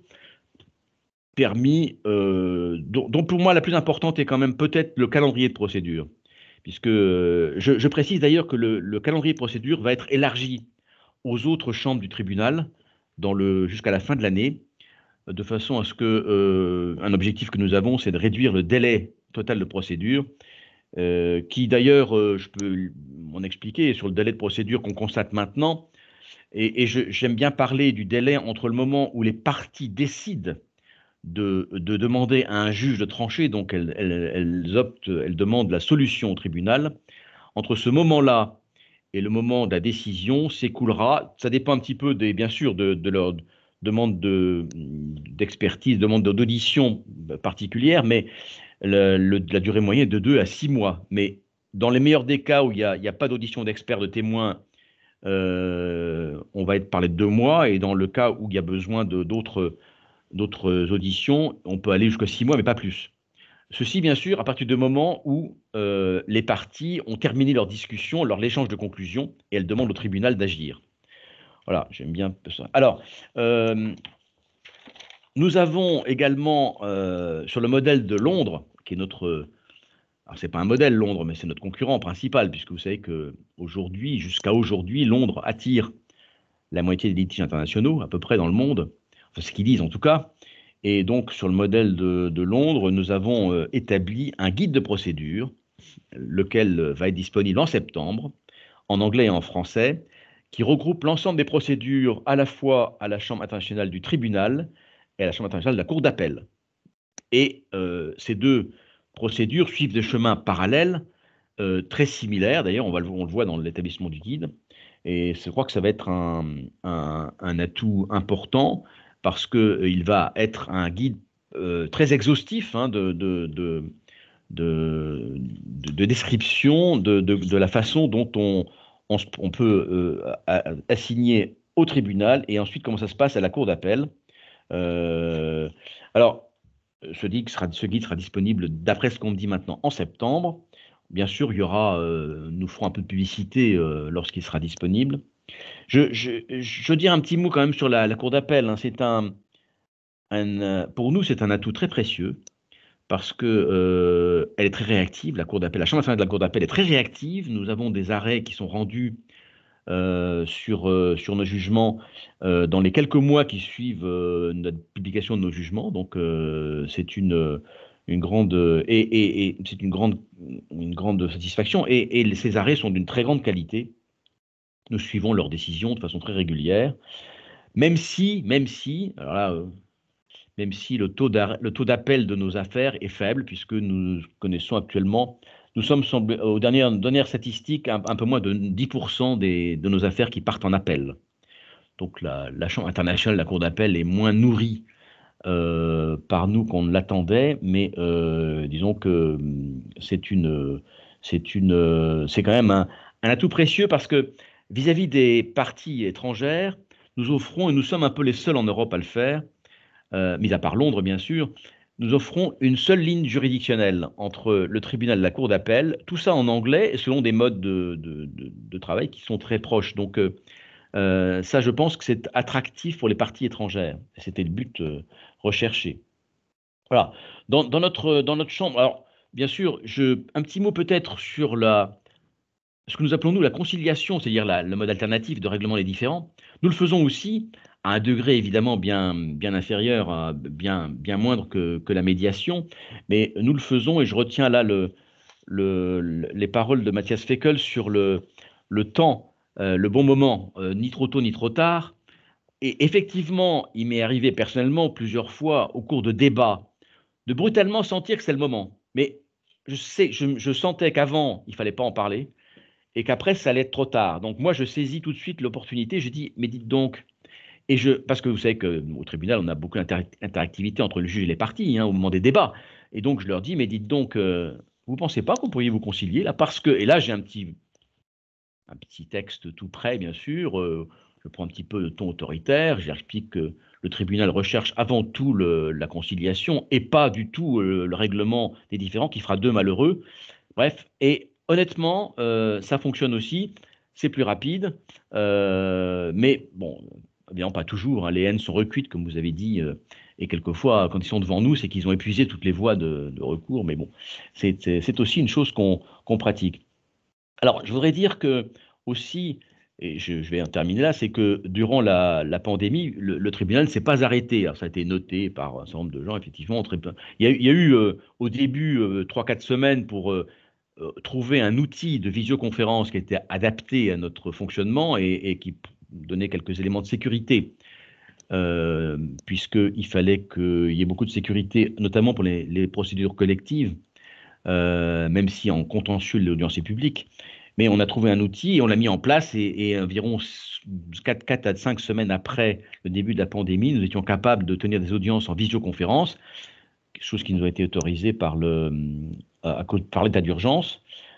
permis, euh, dont, dont pour moi la plus importante est quand même peut-être le calendrier de procédure, puisque euh, je, je précise d'ailleurs que le, le calendrier de procédure va être élargi aux autres chambres du tribunal dans le, jusqu'à la fin de l'année, de façon à ce que, euh, un objectif que nous avons, c'est de réduire le délai total de procédure, euh, qui d'ailleurs, euh, je peux m'en expliquer, sur le délai de procédure qu'on constate maintenant, et, et j'aime bien parler du délai entre le moment où les parties décident De, de demander à un juge de trancher, donc elles, elles, elles optent, elles demandent la solution au tribunal. Entre ce moment-là et le moment de la décision s'écoulera, ça dépend un petit peu, des, bien sûr, de, de leur demande d'expertise, de, demande d'audition particulière, mais le, le, la durée moyenne est de deux à six mois. Mais dans les meilleurs des cas où il n'y a, a pas d'audition d'experts, de témoins, euh, on va être parlé de deux mois, et dans le cas où il y a besoin d'autres d'autres auditions, on peut aller jusqu'à six mois, mais pas plus. Ceci, bien sûr, à partir du moment où euh, les parties ont terminé leur discussion, leur échange de conclusions, et elles demandent au tribunal d'agir. Voilà, j'aime bien ça. Alors, euh, nous avons également, euh, sur le modèle de Londres, qui est notre... Alors, ce n'est pas un modèle, Londres, mais c'est notre concurrent principal, puisque vous savez qu'aujourd'hui, jusqu'à aujourd'hui, Londres attire la moitié des litiges internationaux, à peu près dans le monde, enfin, ce qu'ils disent en tout cas. Et donc, sur le modèle de, de Londres, nous avons euh, établi un guide de procédure, lequel va être disponible en septembre, en anglais et en français, qui regroupe l'ensemble des procédures à la fois à la Chambre internationale du tribunal et à la Chambre internationale de la Cour d'appel. Et euh, ces deux procédures suivent des chemins parallèles, euh, très similaires, d'ailleurs, on, on le voit dans l'établissement du guide. Et je crois que ça va être un, un, un atout important, parce qu'il euh, va être un guide euh, très exhaustif, hein, de, de, de, de, de description de, de, de la façon dont on, on, on peut euh, assigner au tribunal, et ensuite comment ça se passe à la cour d'appel. Euh, alors, ce guide, sera, ce guide sera disponible, d'après ce qu'on me dit maintenant, en septembre. Bien sûr, il y aura, euh, nous ferons un peu de publicité euh, lorsqu'il sera disponible. Je, je, je veux dire un petit mot quand même sur la, la cour d'appel. Hein. C'est un, un, pour nous, c'est un atout très précieux, parce que euh, elle est très réactive. La cour d'appel, la Chambre nationale de la cour d'appel est très réactive. Nous avons des arrêts qui sont rendus euh, sur, euh, sur nos jugements euh, dans les quelques mois qui suivent euh, notre publication de nos jugements. Donc, euh, c'est une une grande et, et, et c'est une grande, une grande satisfaction. Et, et ces arrêts sont d'une très grande qualité. Nous suivons leurs décisions de façon très régulière, même si, même si, alors là, euh, même si le taux d'appel de nos affaires est faible, puisque nous connaissons actuellement, nous sommes semblé, aux dernières, dernières statistiques, un, un peu moins de dix pour cent des, de nos affaires qui partent en appel. Donc la, la Chambre internationale, la Cour d'appel est moins nourrie euh, par nous qu'on ne l'attendait, mais euh, disons que c'est une, c'est une, c'est quand même un, un atout précieux parce que vis-à-vis des parties étrangères, nous offrons, et nous sommes un peu les seuls en Europe à le faire, euh, mis à part Londres bien sûr, nous offrons une seule ligne juridictionnelle entre le tribunal et la cour d'appel, tout ça en anglais et selon des modes de, de, de, de travail qui sont très proches. Donc euh, euh, ça, je pense que c'est attractif pour les parties étrangères. C'était le but euh, recherché. Voilà. Dans, dans, notre, dans notre chambre, alors bien sûr, je, un petit mot peut-être sur la, ce que nous appelons nous la conciliation, c'est-à-dire le mode alternatif de règlement des différends. Nous le faisons aussi à un degré évidemment bien, bien inférieur, à, bien, bien moindre que, que la médiation, mais nous le faisons et je retiens là le, le, les paroles de Matthias Fekl sur le, le temps, euh, le bon moment, euh, ni trop tôt ni trop tard. Et effectivement, il m'est arrivé personnellement plusieurs fois au cours de débats de brutalement sentir que c'est le moment. Mais je, sais, je, je sentais qu'avant, il ne fallait pas en parler et qu'après, ça allait être trop tard. Donc moi, je saisis tout de suite l'opportunité. Je dis, mais dites donc, et je, parce que vous savez qu'au tribunal, on a beaucoup d'interactivité entre le juge et les parties hein, au moment des débats. Et donc, je leur dis, mais dites donc, euh, vous ne pensez pas qu'on pourriez vous concilier là? Parce que, et là, j'ai un petit, un petit texte tout prêt, bien sûr. Euh, je prends un petit peu de ton autoritaire. J'explique que le tribunal recherche avant tout le, la conciliation et pas du tout euh, le règlement des différends qui fera deux malheureux. Bref, et honnêtement, euh, ça fonctionne aussi. C'est plus rapide. Euh, mais bon. Évidemment, pas toujours. Hein. Les haines sont recuites, comme vous avez dit, euh, et quelquefois, quand ils sont devant nous, c'est qu'ils ont épuisé toutes les voies de, de recours. Mais bon, c'est aussi une chose qu'on qu'on pratique. Alors, je voudrais dire que aussi, et je, je vais en terminer là, c'est que durant la, la pandémie, le, le tribunal ne s'est pas arrêté. Alors, ça a été noté par un certain nombre de gens, effectivement. Très, il, y a, il y a eu euh, au début euh, trois quatre semaines pour euh, euh, trouver un outil de visioconférence qui était adapté à notre fonctionnement et, et qui donner quelques éléments de sécurité, euh, puisqu'il fallait qu'il y ait beaucoup de sécurité, notamment pour les, les procédures collectives, euh, même si en contentieux l'audience est publique. Mais on a trouvé un outil et on l'a mis en place et, et environ quatre à cinq semaines après le début de la pandémie, nous étions capables de tenir des audiences en visioconférence, chose qui nous a été autorisée par le, à, par l'état d'urgence.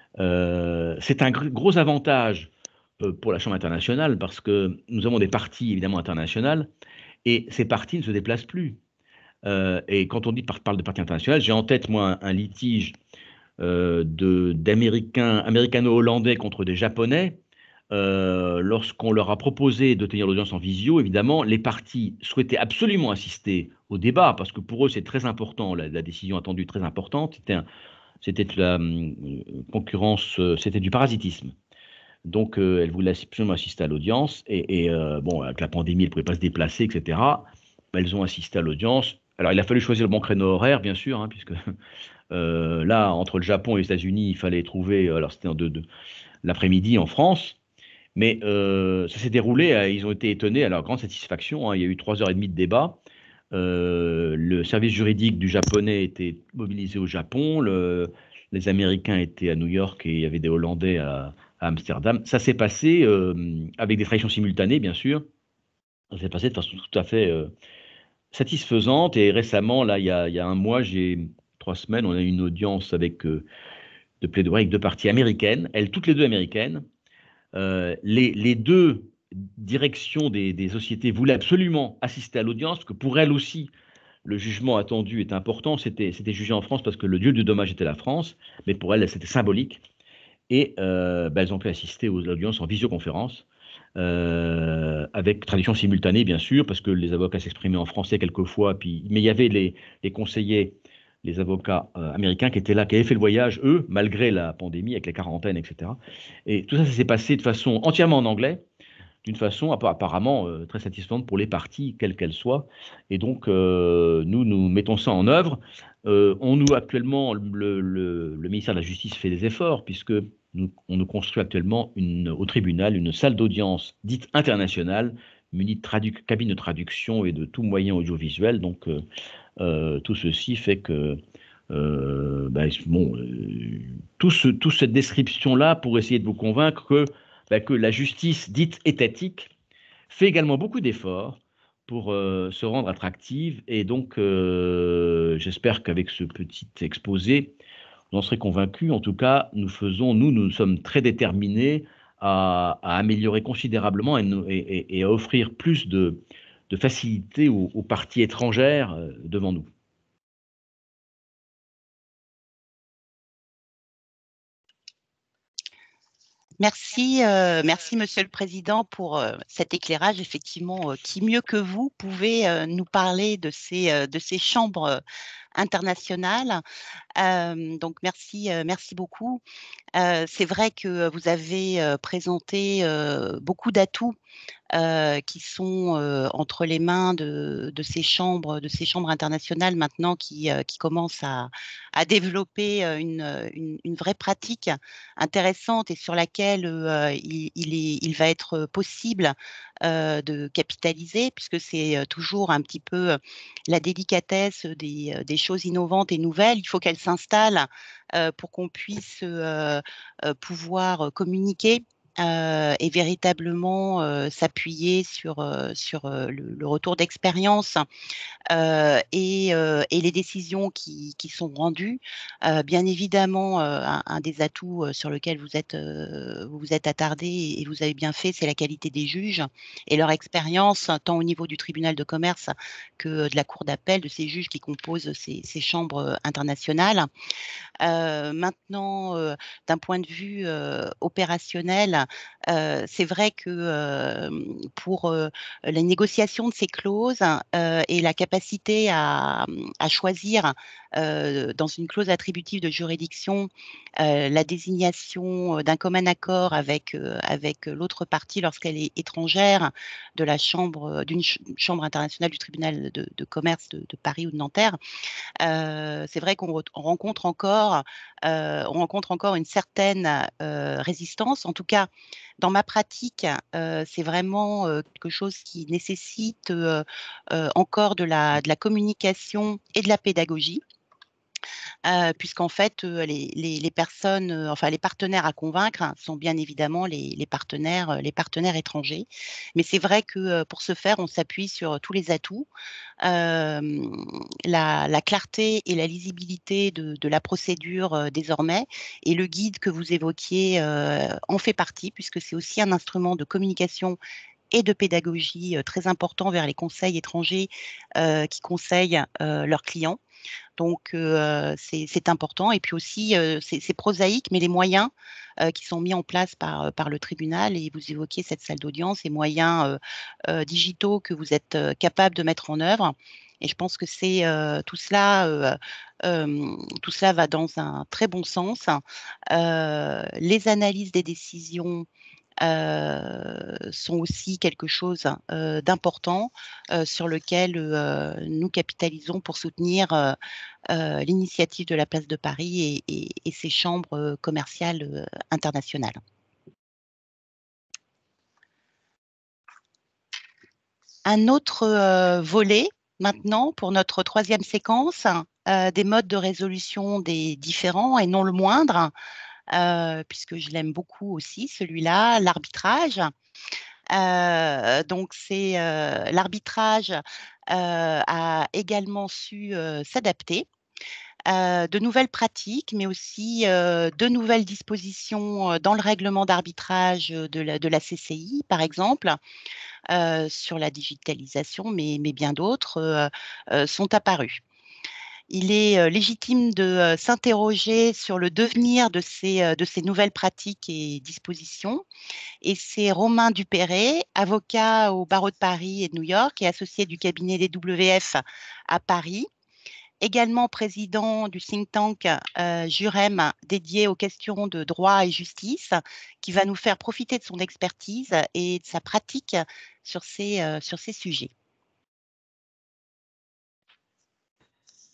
Euh, C'est un gros avantage pour la Chambre internationale, parce que nous avons des parties évidemment internationales, et ces parties ne se déplacent plus. Euh, et quand on dit parle de parties internationales, j'ai en tête moi un, un litige euh, d'Américains, américano-hollandais contre des Japonais. Euh, Lorsqu'on leur a proposé de tenir l'audience en visio, évidemment, les parties souhaitaient absolument assister au débat, parce que pour eux c'est très important, la, la décision attendue très importante. C'était la euh, concurrence, c'était du parasitisme. Donc, euh, elle voulait absolument assister à l'audience. Et, et euh, bon, avec la pandémie, elle ne pouvait pas se déplacer, et cetera. Elles ont assisté à l'audience. Alors, il a fallu choisir le bon créneau horaire, bien sûr, hein, puisque euh, là, entre le Japon et les États-Unis, il fallait trouver. Alors, c'était de, de l'après-midi en France. Mais euh, ça s'est déroulé. Euh, ils ont été étonnés à leur grande satisfaction. Hein, il y a eu trois heures et demie de débat. Euh, le service juridique du Japonais était mobilisé au Japon. Le, les Américains étaient à New York et il y avait des Hollandais à à Amsterdam. Ça s'est passé euh, avec des traductions simultanées, bien sûr. Ça s'est passé de façon tout à fait euh, satisfaisante. Et récemment, là, il y a, il y a un mois, j'ai trois semaines, on a eu une audience avec euh, de plaidoyer avec deux parties américaines, elles toutes les deux américaines. Euh, les, les deux directions des, des sociétés voulaient absolument assister à l'audience, parce que pour elles aussi, le jugement attendu est important. C'était jugé en France parce que le lieu du dommage était la France, mais pour elles, c'était symbolique. Et euh, ben, elles ont pu assister aux audiences en visioconférence, euh, avec traduction simultanée, bien sûr, parce que les avocats s'exprimaient en français quelquefois, puis, mais il y avait les, les conseillers, les avocats euh, américains qui étaient là, qui avaient fait le voyage, eux, malgré la pandémie, avec les quarantaines, et cetera. Et tout ça, ça s'est passé de façon entièrement en anglais, d'une façon apparemment euh, très satisfaisante pour les parties, quelles qu'elles soient. Et donc, euh, nous, nous mettons ça en œuvre. Euh, on nous actuellement, le, le, le ministère de la Justice fait des efforts puisque nous, on nous construit actuellement une, au tribunal une salle d'audience dite internationale, munie de cabine de traduction et de tout moyen audiovisuel. Donc euh, euh, tout ceci fait que euh, ben, bon, euh, tout ce, toute cette description-là pour essayer de vous convaincre que, ben, que la justice dite étatique fait également beaucoup d'efforts pour euh, se rendre attractive. Et donc, euh, j'espère qu'avec ce petit exposé, vous en serez convaincus. En tout cas, nous faisons, nous, nous sommes très déterminés à, à améliorer considérablement et, et, et, à offrir plus de, de facilité aux, aux parties étrangères euh, devant nous. Merci, euh, merci Monsieur le Président pour euh, cet éclairage. Effectivement, euh, qui mieux que vous pouvez euh, nous parler de ces, euh, de ces chambres internationales. Euh, donc merci, euh, merci beaucoup. Euh, c'est vrai que vous avez euh, présenté euh, beaucoup d'atouts euh, qui sont euh, entre les mains de, de ces chambres, de ces chambres internationales maintenant qui, euh, qui commencent à, à développer une, une, une vraie pratique intéressante et sur laquelle euh, il, il, est, il va être possible euh, de capitaliser, puisque c'est toujours un petit peu la délicatesse des, des choses innovantes et nouvelles. Il faut qu'elles s'installent euh, pour qu'on puisse euh, euh, pouvoir communiquer Euh, et véritablement euh, s'appuyer sur, euh, sur euh, le, le retour d'expérience euh, et, euh, et les décisions qui, qui sont rendues. Euh, bien évidemment, euh, un, un des atouts sur lequel vous êtes, euh, vous vous êtes attardé et vous avez bien fait, c'est la qualité des juges et leur expérience, tant au niveau du tribunal de commerce que de la cour d'appel, de ces juges qui composent ces, ces chambres internationales. Euh, maintenant, euh, d'un point de vue euh, opérationnel, euh, c'est vrai que euh, pour euh, la négociation de ces clauses euh, et la capacité à, à choisir euh, dans une clause attributive de juridiction euh, la désignation d'un commun accord avec, euh, avec l'autre partie lorsqu'elle est étrangère de la chambre d'une ch chambre internationale du tribunal de, de commerce de, de Paris ou de Nanterre, euh, c'est vrai qu'on rencontre encore, euh, on rencontre encore une certaine euh, résistance. En tout cas, dans ma pratique, euh, c'est vraiment euh, quelque chose qui nécessite euh, euh, encore de la, de la communication et de la pédagogie. Euh, puisqu'en fait, euh, les, les, les personnes, euh, enfin les partenaires à convaincre hein, sont bien évidemment les, les partenaires, euh, les partenaires étrangers. Mais c'est vrai que euh, pour ce faire, on s'appuie sur tous les atouts, euh, la, la clarté et la lisibilité de, de la procédure euh, désormais, et le guide que vous évoquiez euh, en fait partie, puisque c'est aussi un instrument de communication et de pédagogie euh, très important vers les conseils étrangers euh, qui conseillent euh, leurs clients. Donc, euh, c'est important. Et puis aussi, euh, c'est prosaïque, mais les moyens euh, qui sont mis en place par, par le tribunal, et vous évoquiez cette salle d'audience, les moyens euh, euh, digitaux que vous êtes euh, capable de mettre en œuvre. Et je pense que c'est euh, tout cela, euh, euh, tout cela va dans un très bon sens. Euh, les analyses des décisions euh, sont aussi quelque chose euh, d'important euh, sur lequel euh, nous capitalisons pour soutenir euh, euh, l'initiative de la place de Paris et, et, et ses chambres commerciales euh, internationales. Un autre euh, volet maintenant pour notre troisième séquence, euh, des modes de résolution des différends et non le moindre, euh, puisque je l'aime beaucoup aussi celui-là, l'arbitrage. Euh, donc c'est euh, l'arbitrage euh, a également su euh, s'adapter. Euh, de nouvelles pratiques, mais aussi euh, de nouvelles dispositions euh, dans le règlement d'arbitrage de la, de la C C I, par exemple, euh, sur la digitalisation, mais, mais bien d'autres euh, euh, sont apparus. Il est euh, légitime de euh, s'interroger sur le devenir de ces, euh, de ces nouvelles pratiques et dispositions. Et c'est Romain Dupéré, avocat au barreau de Paris et de New York et associé du cabinet D W F à Paris, également président du think tank euh, Jurem, dédié aux questions de droit et justice, qui va nous faire profiter de son expertise et de sa pratique sur ces, euh, sur ces sujets.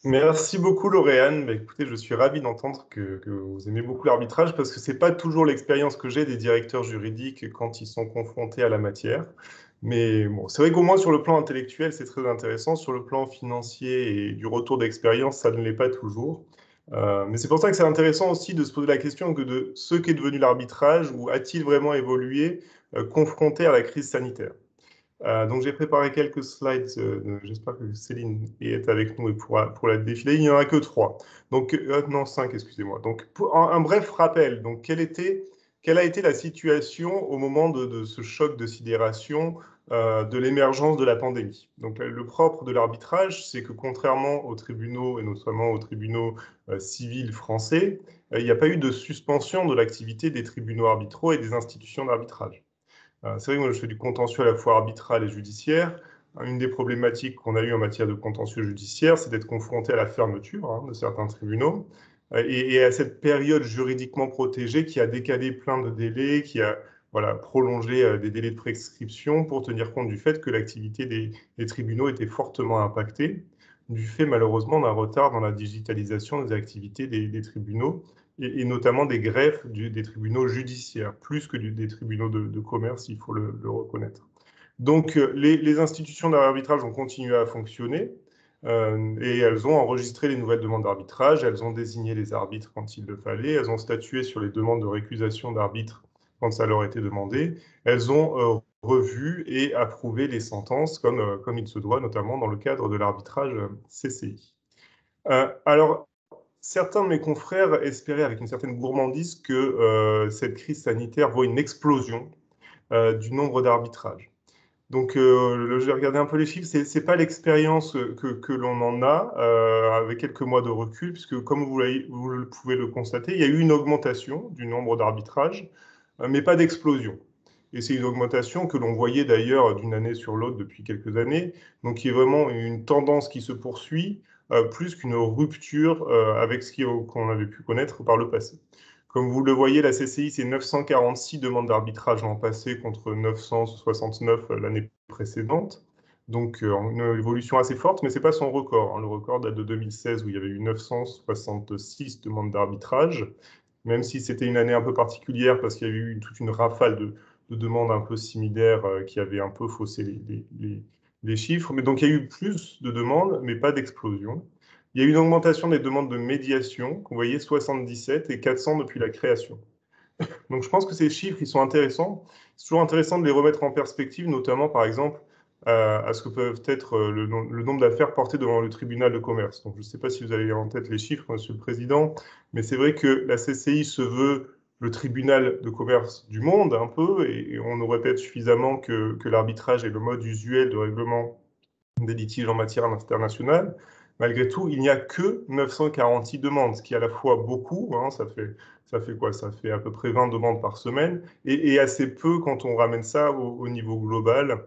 Merci beaucoup, Lauriane. Bah, écoutez, je suis ravi d'entendre que, que vous aimez beaucoup l'arbitrage parce que ce n'est pas toujours l'expérience que j'ai des directeurs juridiques quand ils sont confrontés à la matière. Mais bon, c'est vrai qu'au moins sur le plan intellectuel, c'est très intéressant. Sur le plan financier et du retour d'expérience, ça ne l'est pas toujours. Euh, mais c'est pour ça que c'est intéressant aussi de se poser la question que de ce qu'est devenu l'arbitrage ou a-t-il vraiment évolué euh, confronté à la crise sanitaire. Euh, donc j'ai préparé quelques slides, euh, j'espère que Céline est avec nous et pourra, pour la défiler. Il n'y en a que trois, donc euh, non cinq, excusez-moi. Donc pour un, un bref rappel, donc quelle, était, quelle a été la situation au moment de, de ce choc de sidération euh, de l'émergence de la pandémie. Donc le propre de l'arbitrage, c'est que contrairement aux tribunaux et notamment aux tribunaux euh, civils français, euh, il n'y a pas eu de suspension de l'activité des tribunaux arbitraux et des institutions d'arbitrage. C'est vrai que moi, je fais du contentieux à la fois arbitral et judiciaire. Une des problématiques qu'on a eues en matière de contentieux judiciaire, c'est d'être confronté à la fermeture hein, de certains tribunaux et, et à cette période juridiquement protégée qui a décalé plein de délais, qui a voilà, prolongé euh, des délais de prescription pour tenir compte du fait que l'activité des, des tribunaux était fortement impactée, du fait malheureusement d'un retard dans la digitalisation des activités des, des tribunaux et, et notamment des greffes du, des tribunaux judiciaires, plus que du, des tribunaux de, de commerce, il faut le, le reconnaître. Donc, les, les institutions d'arbitrage ont continué à fonctionner euh, et elles ont enregistré les nouvelles demandes d'arbitrage, elles ont désigné les arbitres quand il le fallait, elles ont statué sur les demandes de récusation d'arbitres quand ça leur était demandé, elles ont euh, revu et approuvé les sentences comme, euh, comme il se doit, notamment dans le cadre de l'arbitrage C C I. Euh, alors, certains de mes confrères espéraient avec une certaine gourmandise que euh, cette crise sanitaire voit une explosion euh, du nombre d'arbitrages. Donc, euh, j'ai regardé un peu les chiffres, ce n'est pas l'expérience que, que l'on en a euh, avec quelques mois de recul, puisque comme vous, vous pouvez le constater, il y a eu une augmentation du nombre d'arbitrages, euh, mais pas d'explosion. Et c'est une augmentation que l'on voyait d'ailleurs d'une année sur l'autre depuis quelques années, donc qui est vraiment une tendance qui se poursuit, euh, plus qu'une rupture euh, avec ce qu'on avait pu connaître par le passé. Comme vous le voyez, la C C I, c'est neuf cent quarante-six demandes d'arbitrage l'an passé contre neuf cent soixante-neuf l'année précédente. Donc, euh, une évolution assez forte, mais ce n'est pas son record. Hein. Le record date de deux mille seize où il y avait eu neuf cent soixante-six demandes d'arbitrage, même si c'était une année un peu particulière parce qu'il y avait eu toute une rafale de, de demandes un peu similaires euh, qui avaient un peu faussé les, les, les, les chiffres. Mais donc, il y a eu plus de demandes, mais pas d'explosion. Il y a eu une augmentation des demandes de médiation, vous voyez, soixante-dix-sept et quatre cents depuis la création. Donc je pense que ces chiffres, ils sont intéressants. C'est toujours intéressant de les remettre en perspective, notamment par exemple euh, à ce que peuvent être le, le nombre d'affaires portées devant le tribunal de commerce. Donc je ne sais pas si vous avez en tête les chiffres, Monsieur le Président, mais c'est vrai que la C C I se veut le tribunal de commerce du monde un peu, et, et on nous répète suffisamment que, que l'arbitrage est le mode usuel de règlement des litiges en matière internationale. Malgré tout, il n'y a que neuf cent quarante-six demandes, ce qui est à la fois beaucoup, hein, ça fait, ça fait quoi? Ça fait à peu près vingt demandes par semaine, et, et assez peu quand on ramène ça au, au niveau global,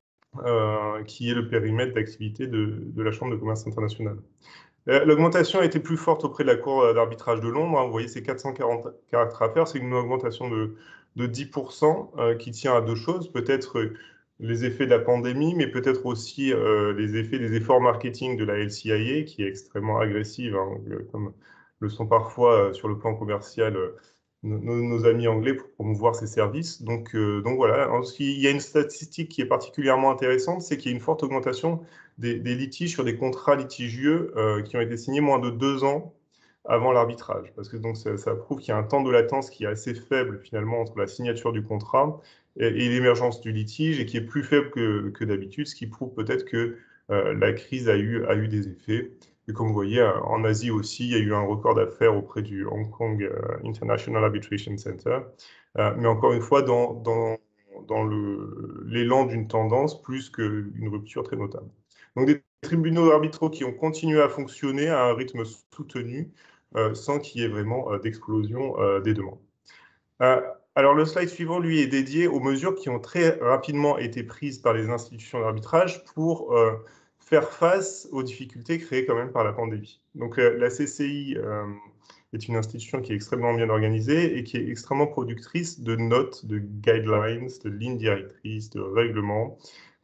euh, qui est le périmètre d'activité de, de la Chambre de commerce internationale. L'augmentation a été plus forte auprès de la Cour d'arbitrage de Londres. Hein, vous voyez, c'est quatre cent quarante-quatre affaires, c'est une augmentation de, de dix pour cent euh, qui tient à deux choses. Peut-être les effets de la pandémie, mais peut-être aussi euh, les effets des efforts marketing de la L C I A, qui est extrêmement agressive, hein, comme le sont parfois euh, sur le plan commercial euh, nos, nos amis anglais pour promouvoir ces services. Donc, euh, donc voilà, il y a une statistique qui est particulièrement intéressante, c'est qu'il y a une forte augmentation des, des litiges sur des contrats litigieux euh, qui ont été signés moins de deux ans avant l'arbitrage. Parce que donc, ça, ça prouve qu'il y a un temps de latence qui est assez faible finalement entre la signature du contrat et, et l'émergence du litige et qui est plus faible que, que d'habitude, ce qui prouve peut-être que euh, la crise a eu, a eu des effets. Et comme vous voyez, en Asie aussi, il y a eu un record d'affaires auprès du Hong Kong euh, International Arbitration Center. Euh, mais encore une fois, dans, dans, dans l'élan d'une tendance plus qu'une rupture très notable. Donc des tribunaux arbitraux qui ont continué à fonctionner à un rythme soutenu euh, sans qu'il y ait vraiment euh, d'explosion euh, des demandes. Euh, alors le slide suivant, lui, est dédié aux mesures qui ont très rapidement été prises par les institutions d'arbitrage pour euh, faire face aux difficultés créées quand même par la pandémie. Donc euh, la C C I euh, est une institution qui est extrêmement bien organisée et qui est extrêmement productrice de notes, de guidelines, de lignes directrices, de règlements,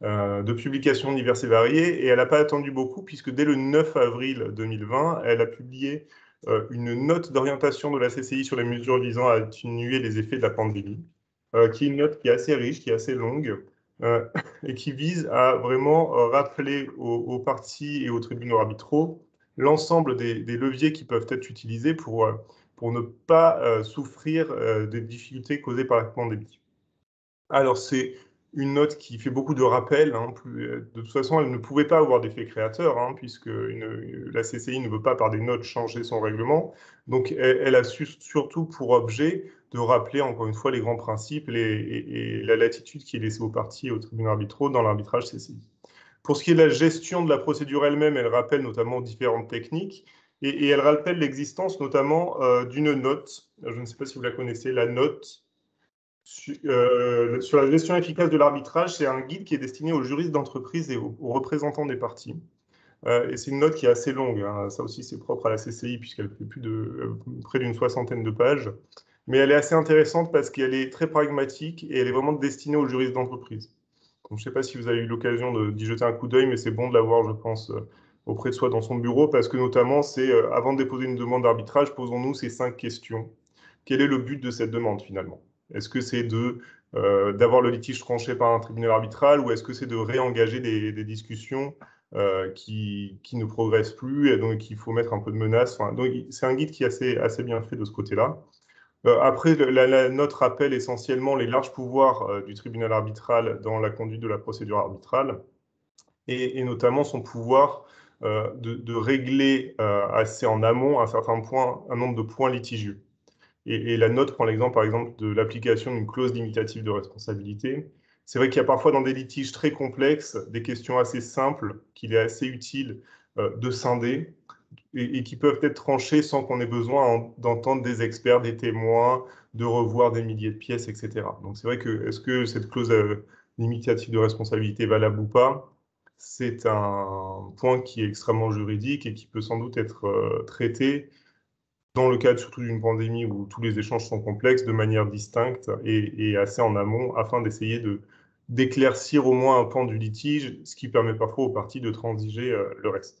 euh, de publications diverses et variées, et elle n'a pas attendu beaucoup, puisque dès le neuf avril deux mille vingt, elle a publié euh, une note d'orientation de la C C I sur les mesures visant à atténuer les effets de la pandémie, euh, qui est une note qui est assez riche, qui est assez longue, euh, et qui vise à vraiment euh, rappeler aux, aux parties et aux tribunaux arbitraux l'ensemble des, des leviers qui peuvent être utilisés pour, pour ne pas euh, souffrir euh, des difficultés causées par la pandémie. Alors, c'est une note qui fait beaucoup de rappels. Hein, plus, de toute façon, elle ne pouvait pas avoir d'effet créateur, hein, puisque une, la C C I ne veut pas, par des notes, changer son règlement. Donc, elle, elle a su, surtout pour objet de rappeler, encore une fois, les grands principes les, et, et la latitude qui est laissée aux parties et aux tribunaux arbitraux dans l'arbitrage C C I. Pour ce qui est de la gestion de la procédure elle-même, elle rappelle notamment différentes techniques et, et elle rappelle l'existence notamment euh, d'une note. Je ne sais pas si vous la connaissez, la note sur, euh, sur la gestion efficace de l'arbitrage. C'est un guide qui est destiné aux juristes d'entreprise et aux, aux représentants des parties. Euh, et c'est une note qui est assez longue. Hein. Ça aussi, c'est propre à la C C I puisqu'elle fait plus de, euh, près d'une soixantaine de pages. Mais elle est assez intéressante parce qu'elle est très pragmatique et elle est vraiment destinée aux juristes d'entreprise. Donc, je ne sais pas si vous avez eu l'occasion d'y jeter un coup d'œil, mais c'est bon de l'avoir, je pense, auprès de soi dans son bureau, parce que notamment, c'est euh, avant de déposer une demande d'arbitrage, posons-nous ces cinq questions. Quel est le but de cette demande, finalement? Est-ce que c'est de, euh, d'avoir le litige tranché par un tribunal arbitral, ou est-ce que c'est de réengager des, des discussions euh, qui, qui ne progressent plus, et donc il faut mettre un peu de menace? Enfin, donc, c'est un guide qui est assez, assez bien fait de ce côté-là. Euh, après, la, la note rappelle essentiellement les larges pouvoirs euh, du tribunal arbitral dans la conduite de la procédure arbitrale, et, et notamment son pouvoir euh, de, de régler euh, assez en amont un certain point, un nombre de points litigieux. Et, et la note prend l'exemple, par exemple, de l'application d'une clause limitative de responsabilité. C'est vrai qu'il y a parfois dans des litiges très complexes des questions assez simples qu'il est assez utile euh, de scinder, et, et qui peuvent être tranchées sans qu'on ait besoin d'entendre des experts, des témoins, de revoir des milliers de pièces, et cetera. Donc c'est vrai que, est-ce que cette clause euh, limitative de responsabilité est valable ou pas? C'est un point qui est extrêmement juridique et qui peut sans doute être euh, traité dans le cadre surtout d'une pandémie où tous les échanges sont complexes, de manière distincte et, et assez en amont, afin d'essayer de, d'éclaircir au moins un pan du litige, ce qui permet parfois aux parties de transiger euh, le reste.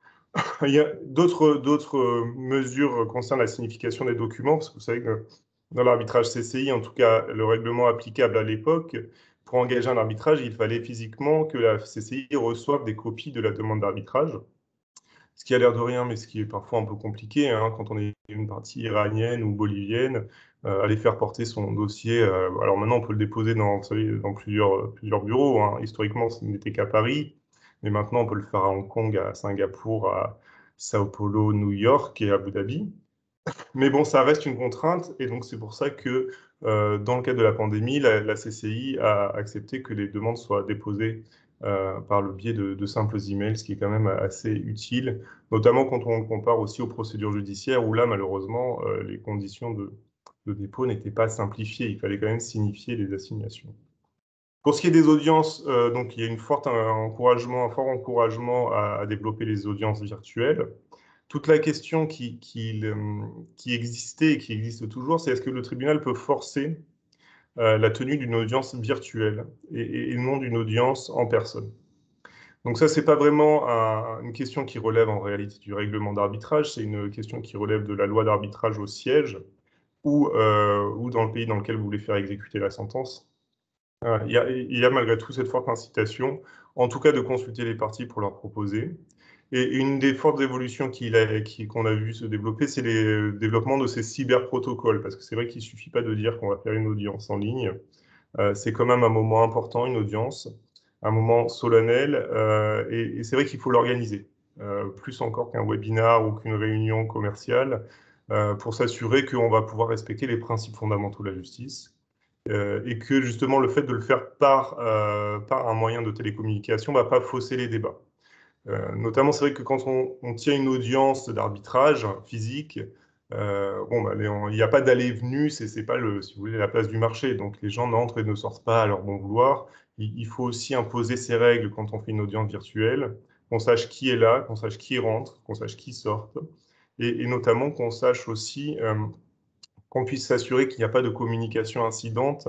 Il y a d'autres, d'autres mesures concernant la signification des documents, parce que vous savez que dans l'arbitrage C C I, en tout cas le règlement applicable à l'époque, pour engager un arbitrage, il fallait physiquement que la C C I reçoive des copies de la demande d'arbitrage, ce qui a l'air de rien, mais ce qui est parfois un peu compliqué, hein, quand on est une partie iranienne ou bolivienne, euh, aller faire porter son dossier. Euh, alors maintenant, on peut le déposer dans, vous savez, dans plusieurs, plusieurs bureaux. Hein. Historiquement, ce n'était qu'à Paris. Mais maintenant, on peut le faire à Hong Kong, à Singapour, à Sao Paulo, New York et Abu Dhabi. Mais bon, ça reste une contrainte, et donc c'est pour ça que euh, dans le cadre de la pandémie, la, la C C I a accepté que les demandes soient déposées euh, par le biais de, de simples emails, ce qui est quand même assez utile, notamment quand on le compare aussi aux procédures judiciaires, où là, malheureusement, euh, les conditions de, de dépôt n'étaient pas simplifiées. Il fallait quand même signifier les assignations. Pour ce qui est des audiences, euh, donc il y a une forte, un, encouragement, un fort encouragement à, à développer les audiences virtuelles. Toute la question qui, qui, qui existait et qui existe toujours, c'est est-ce que le tribunal peut forcer euh, la tenue d'une audience virtuelle et, et non d'une audience en personne. Donc ça, c'est pas vraiment un, une question qui relève en réalité du règlement d'arbitrage, c'est une question qui relève de la loi d'arbitrage au siège ou, euh, ou dans le pays dans lequel vous voulez faire exécuter la sentence. Euh, il y a, il y a malgré tout cette forte incitation, en tout cas de consulter les parties pour leur proposer. Et une des fortes évolutions qu'on a, qu'on a vu se développer, c'est le développement de ces cyberprotocoles, parce que c'est vrai qu'il ne suffit pas de dire qu'on va faire une audience en ligne. Euh, c'est quand même un moment important, une audience, un moment solennel, euh, et, et c'est vrai qu'il faut l'organiser, euh, plus encore qu'un webinar ou qu'une réunion commerciale, euh, pour s'assurer qu'on va pouvoir respecter les principes fondamentaux de la justice. Euh, et que justement le fait de le faire par, euh, par un moyen de télécommunication ne va pas fausser les débats. Euh, notamment, c'est vrai que quand on, on tient une audience d'arbitrage physique, euh, bon, bah, il n'y a pas d'aller et venue, c'est pas le, si vous voulez, la place du marché. Donc les gens n'entrent et ne sortent pas à leur bon vouloir. Il, il faut aussi imposer ces règles quand on fait une audience virtuelle, qu'on sache qui est là, qu'on sache qui rentre, qu'on sache qui sort, et, et notamment qu'on sache aussi euh, qu'on puisse s'assurer qu'il n'y a pas de communication incidente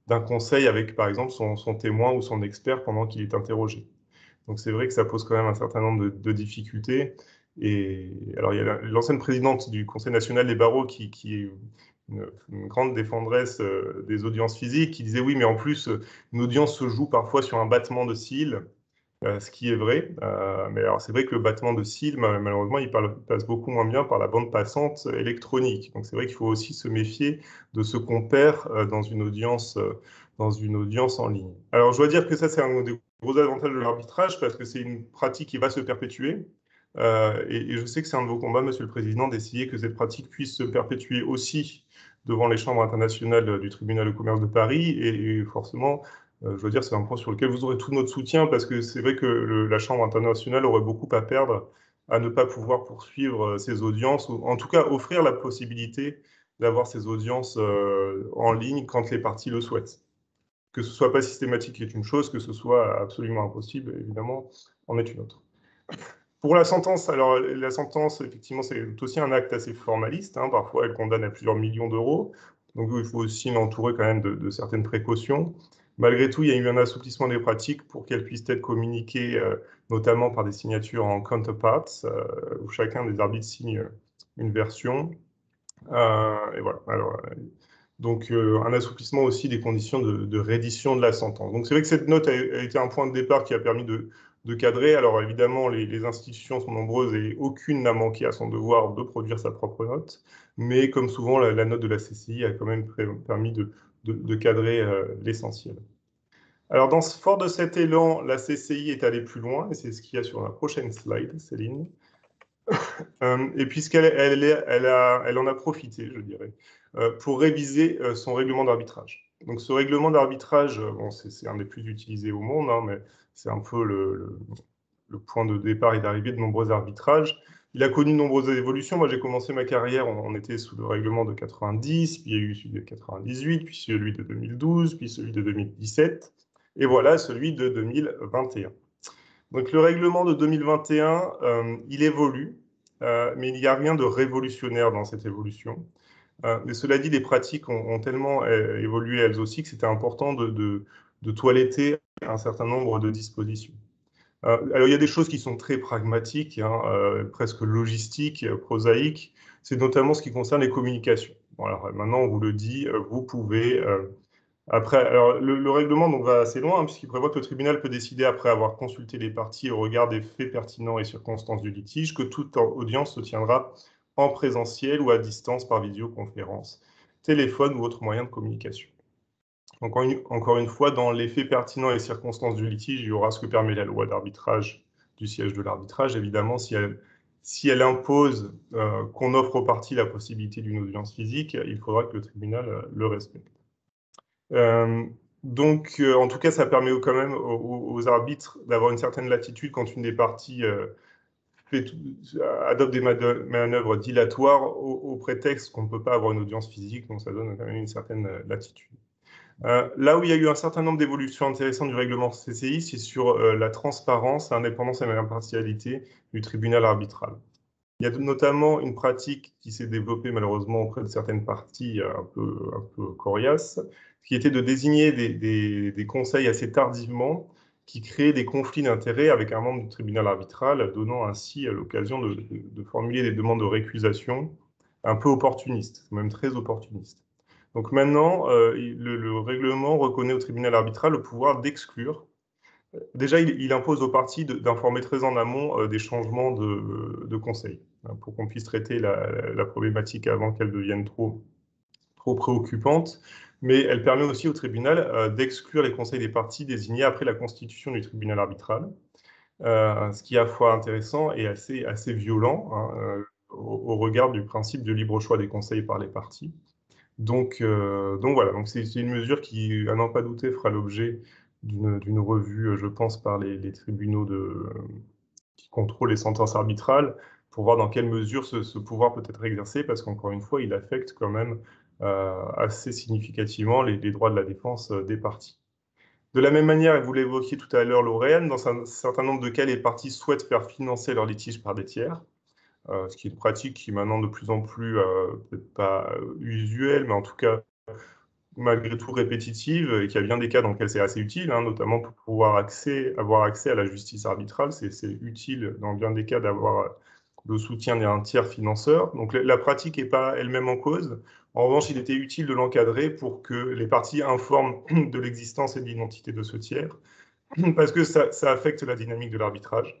d'un conseil avec, par exemple, son, son témoin ou son expert pendant qu'il est interrogé. Donc c'est vrai que ça pose quand même un certain nombre de, de difficultés. Et alors il y a l'ancienne présidente du Conseil national des barreaux qui, qui est une, une grande défendresse euh, des audiences physiques, qui disait oui, mais en plus, une audience se joue parfois sur un battement de cils, euh, ce qui est vrai. Euh, mais alors c'est vrai que le battement de cils, malheureusement, il, parle, il passe beaucoup moins bien par la bande passante électronique. Donc c'est vrai qu'il faut aussi se méfier de ce qu'on perd euh, dans une audience. Euh, dans une audience en ligne. Alors, je dois dire que ça, c'est un des gros avantages de l'arbitrage, parce que c'est une pratique qui va se perpétuer. Euh, et, et je sais que c'est un de vos combats, Monsieur le Président, d'essayer que cette pratique puisse se perpétuer aussi devant les chambres internationales du tribunal de commerce de Paris. Et, et forcément, euh, je dois dire, c'est un point sur lequel vous aurez tout notre soutien, parce que c'est vrai que le, la chambre internationale aurait beaucoup à perdre à ne pas pouvoir poursuivre ces audiences, ou en tout cas offrir la possibilité d'avoir ces audiences euh, en ligne quand les parties le souhaitent. Que ce soit pas systématique est une chose, que ce soit absolument impossible, évidemment, en est une autre. Pour la sentence, alors la sentence, effectivement, c'est aussi un acte assez formaliste. Hein, parfois, elle condamne à plusieurs millions d'euros. Donc, il faut aussi l'entourer quand même de, de certaines précautions. Malgré tout, il y a eu un assouplissement des pratiques pour qu'elles puissent être communiquées, euh, notamment par des signatures en counterparts, euh, où chacun des arbitres signe une version. Euh, et voilà. Alors, donc, euh, un assouplissement aussi des conditions de, de reddition de la sentence. Donc, c'est vrai que cette note a, a été un point de départ qui a permis de, de cadrer. Alors, évidemment, les, les institutions sont nombreuses et aucune n'a manqué à son devoir de produire sa propre note. Mais, comme souvent, la, la note de la C C I a quand même permis de, de, de cadrer euh, l'essentiel. Alors, dans, fort de cet élan, la C C I est allée plus loin, et c'est ce qu'il y a sur la prochaine slide, Céline. Euh, et puisqu'elle elle, elle, elle en a profité, je dirais, euh, pour réviser euh, son règlement d'arbitrage. Donc ce règlement d'arbitrage, bon, c'est un des plus utilisés au monde, hein, mais c'est un peu le, le, le point de départ et d'arrivée de nombreux arbitrages. Il a connu de nombreuses évolutions. Moi, j'ai commencé ma carrière, on, on était sous le règlement de quatre-vingt-dix, puis il y a eu celui de quatre-vingt-dix-huit, puis celui de deux mille douze, puis celui de deux mille dix-sept, et voilà celui de deux mille vingt et un. Donc le règlement de deux mille vingt et un, euh, il évolue. Euh, mais il n'y a rien de révolutionnaire dans cette évolution. Euh, mais cela dit, les pratiques ont, ont tellement euh, évolué elles aussi que c'était important de, de, de toiletter un certain nombre de dispositions. Euh, alors, il y a des choses qui sont très pragmatiques, hein, euh, presque logistiques, euh, prosaïques. C'est notamment ce qui concerne les communications. Bon, alors, maintenant, on vous le dit, euh, vous pouvez... Euh, Après, alors, le, le règlement donc, va assez loin, hein, puisqu'il prévoit que le tribunal peut décider, après avoir consulté les parties au regard des faits pertinents et circonstances du litige, que toute audience se tiendra en présentiel ou à distance par vidéoconférence, téléphone ou autre moyen de communication. Donc, en, encore une fois, dans les faits pertinents et circonstances du litige, il y aura ce que permet la loi d'arbitrage du siège de l'arbitrage. Évidemment, si elle, si elle impose euh, qu'on offre aux parties la possibilité d'une audience physique, il faudra que le tribunal euh, le respecte. Euh, donc, euh, en tout cas, ça permet quand même aux, aux arbitres d'avoir une certaine latitude quand une des parties euh, fait, adopte des manœuvres dilatoires au, au prétexte qu'on ne peut pas avoir une audience physique, donc ça donne quand même une certaine latitude. Euh, là où il y a eu un certain nombre d'évolutions intéressantes du règlement C C I, c'est sur euh, la transparence, l'indépendance et l'impartialité du tribunal arbitral. Il y a notamment une pratique qui s'est développée malheureusement auprès de certaines parties un peu, un peu coriaces, qui était de désigner des, des, des conseils assez tardivement qui créaient des conflits d'intérêts avec un membre du tribunal arbitral, donnant ainsi l'occasion de, de, de formuler des demandes de récusation un peu opportunistes, même très opportunistes. Donc maintenant, euh, le, le règlement reconnaît au tribunal arbitral le pouvoir d'exclure. Déjà, il, il impose aux parties d'informer très en amont euh, des changements de, de conseil, hein, pour qu'on puisse traiter la, la problématique avant qu'elle devienne trop, trop préoccupante. Mais elle permet aussi au tribunal euh, d'exclure les conseils des parties désignés après la constitution du tribunal arbitral, euh, ce qui est à la fois intéressant et assez, assez violent, hein, euh, au, au regard du principe de libre choix des conseils par les parties. Donc, euh, donc voilà, donc c'est une mesure qui, à n'en pas douter, fera l'objet d'une revue, je pense, par les, les tribunaux de, qui contrôlent les sentences arbitrales, pour voir dans quelle mesure ce, ce pouvoir peut être exercé, parce qu'encore une fois, il affecte quand même euh, assez significativement les, les droits de la défense euh, des parties. De la même manière, et vous l'évoquiez tout à l'heure, Lauriane, dans un certain nombre de cas, les parties souhaitent faire financer leur litige par des tiers. Euh, ce qui est une pratique qui est maintenant de plus en plus, euh, peut-être pas usuelle, mais en tout cas malgré tout répétitive et qu'il y a bien des cas dans lesquels c'est assez utile, hein, notamment pour pouvoir accès, avoir accès à la justice arbitrale. C'est utile dans bien des cas d'avoir le soutien d'un tiers financeur. Donc la pratique n'est pas elle-même en cause. En revanche, il était utile de l'encadrer pour que les parties informent de l'existence et de l'identité de ce tiers, parce que ça, ça affecte la dynamique de l'arbitrage.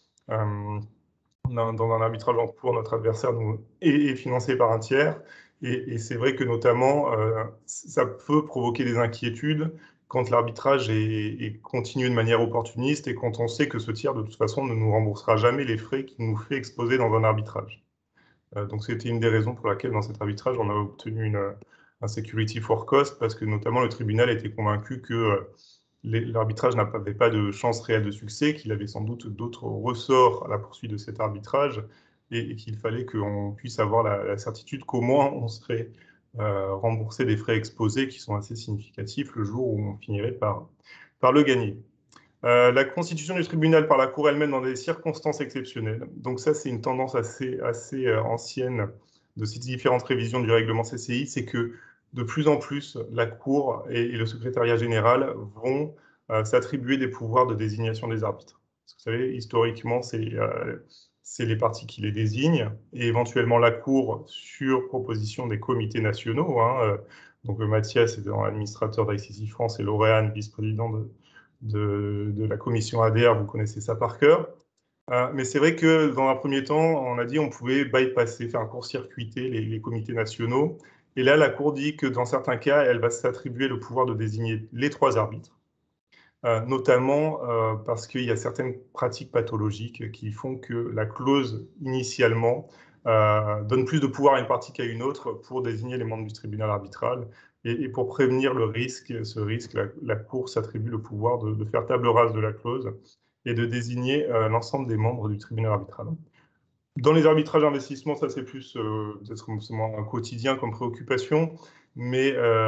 Euh, dans un arbitrage en cours, notre adversaire nous, est, est financé par un tiers, et, et c'est vrai que notamment, euh, ça peut provoquer des inquiétudes quand l'arbitrage est, est continué de manière opportuniste et quand on sait que ce tiers, de toute façon, ne nous remboursera jamais les frais qu'il nous fait exposer dans un arbitrage. Euh, donc c'était une des raisons pour laquelle, dans cet arbitrage, on a obtenu une, un security for cost, parce que notamment le tribunal était convaincu que euh, l'arbitrage n'avait pas de chance réelle de succès, qu'il avait sans doute d'autres ressorts à la poursuite de cet arbitrage, et, et qu'il fallait qu'on puisse avoir la, la certitude qu'au moins on serait euh, remboursé des frais exposés qui sont assez significatifs le jour où on finirait par, par le gagner. Euh, la constitution du tribunal par la Cour elle-même dans des circonstances exceptionnelles. Donc ça, c'est une tendance assez, assez euh, ancienne de ces différentes révisions du règlement C C I, c'est que de plus en plus, la Cour et, et le secrétariat général vont euh, s'attribuer des pouvoirs de désignation des arbitres. Parce que, vous savez, historiquement, c'est euh, les parties qui les désignent, et éventuellement la Cour sur proposition des comités nationaux. Hein, euh, donc Mathias est administrateur d'I C C France et Lauriane, vice-président de De, de la commission A D R, vous connaissez ça par cœur. Euh, mais c'est vrai que dans un premier temps, on a dit qu'on pouvait bypasser, faire un court-circuiter les, les comités nationaux. Et là, la Cour dit que dans certains cas, elle va s'attribuer le pouvoir de désigner les trois arbitres, euh, notamment euh, parce qu'il y a certaines pratiques pathologiques qui font que la clause, initialement, euh, donne plus de pouvoir à une partie qu'à une autre pour désigner les membres du tribunal arbitral. Et, et pour prévenir le risque, ce risque, la, la Cour s'attribue le pouvoir de, de faire table rase de la clause et de désigner euh, l'ensemble des membres du tribunal arbitral. Dans les arbitrages d'investissement, ça c'est plus euh, peut-être un quotidien comme préoccupation, mais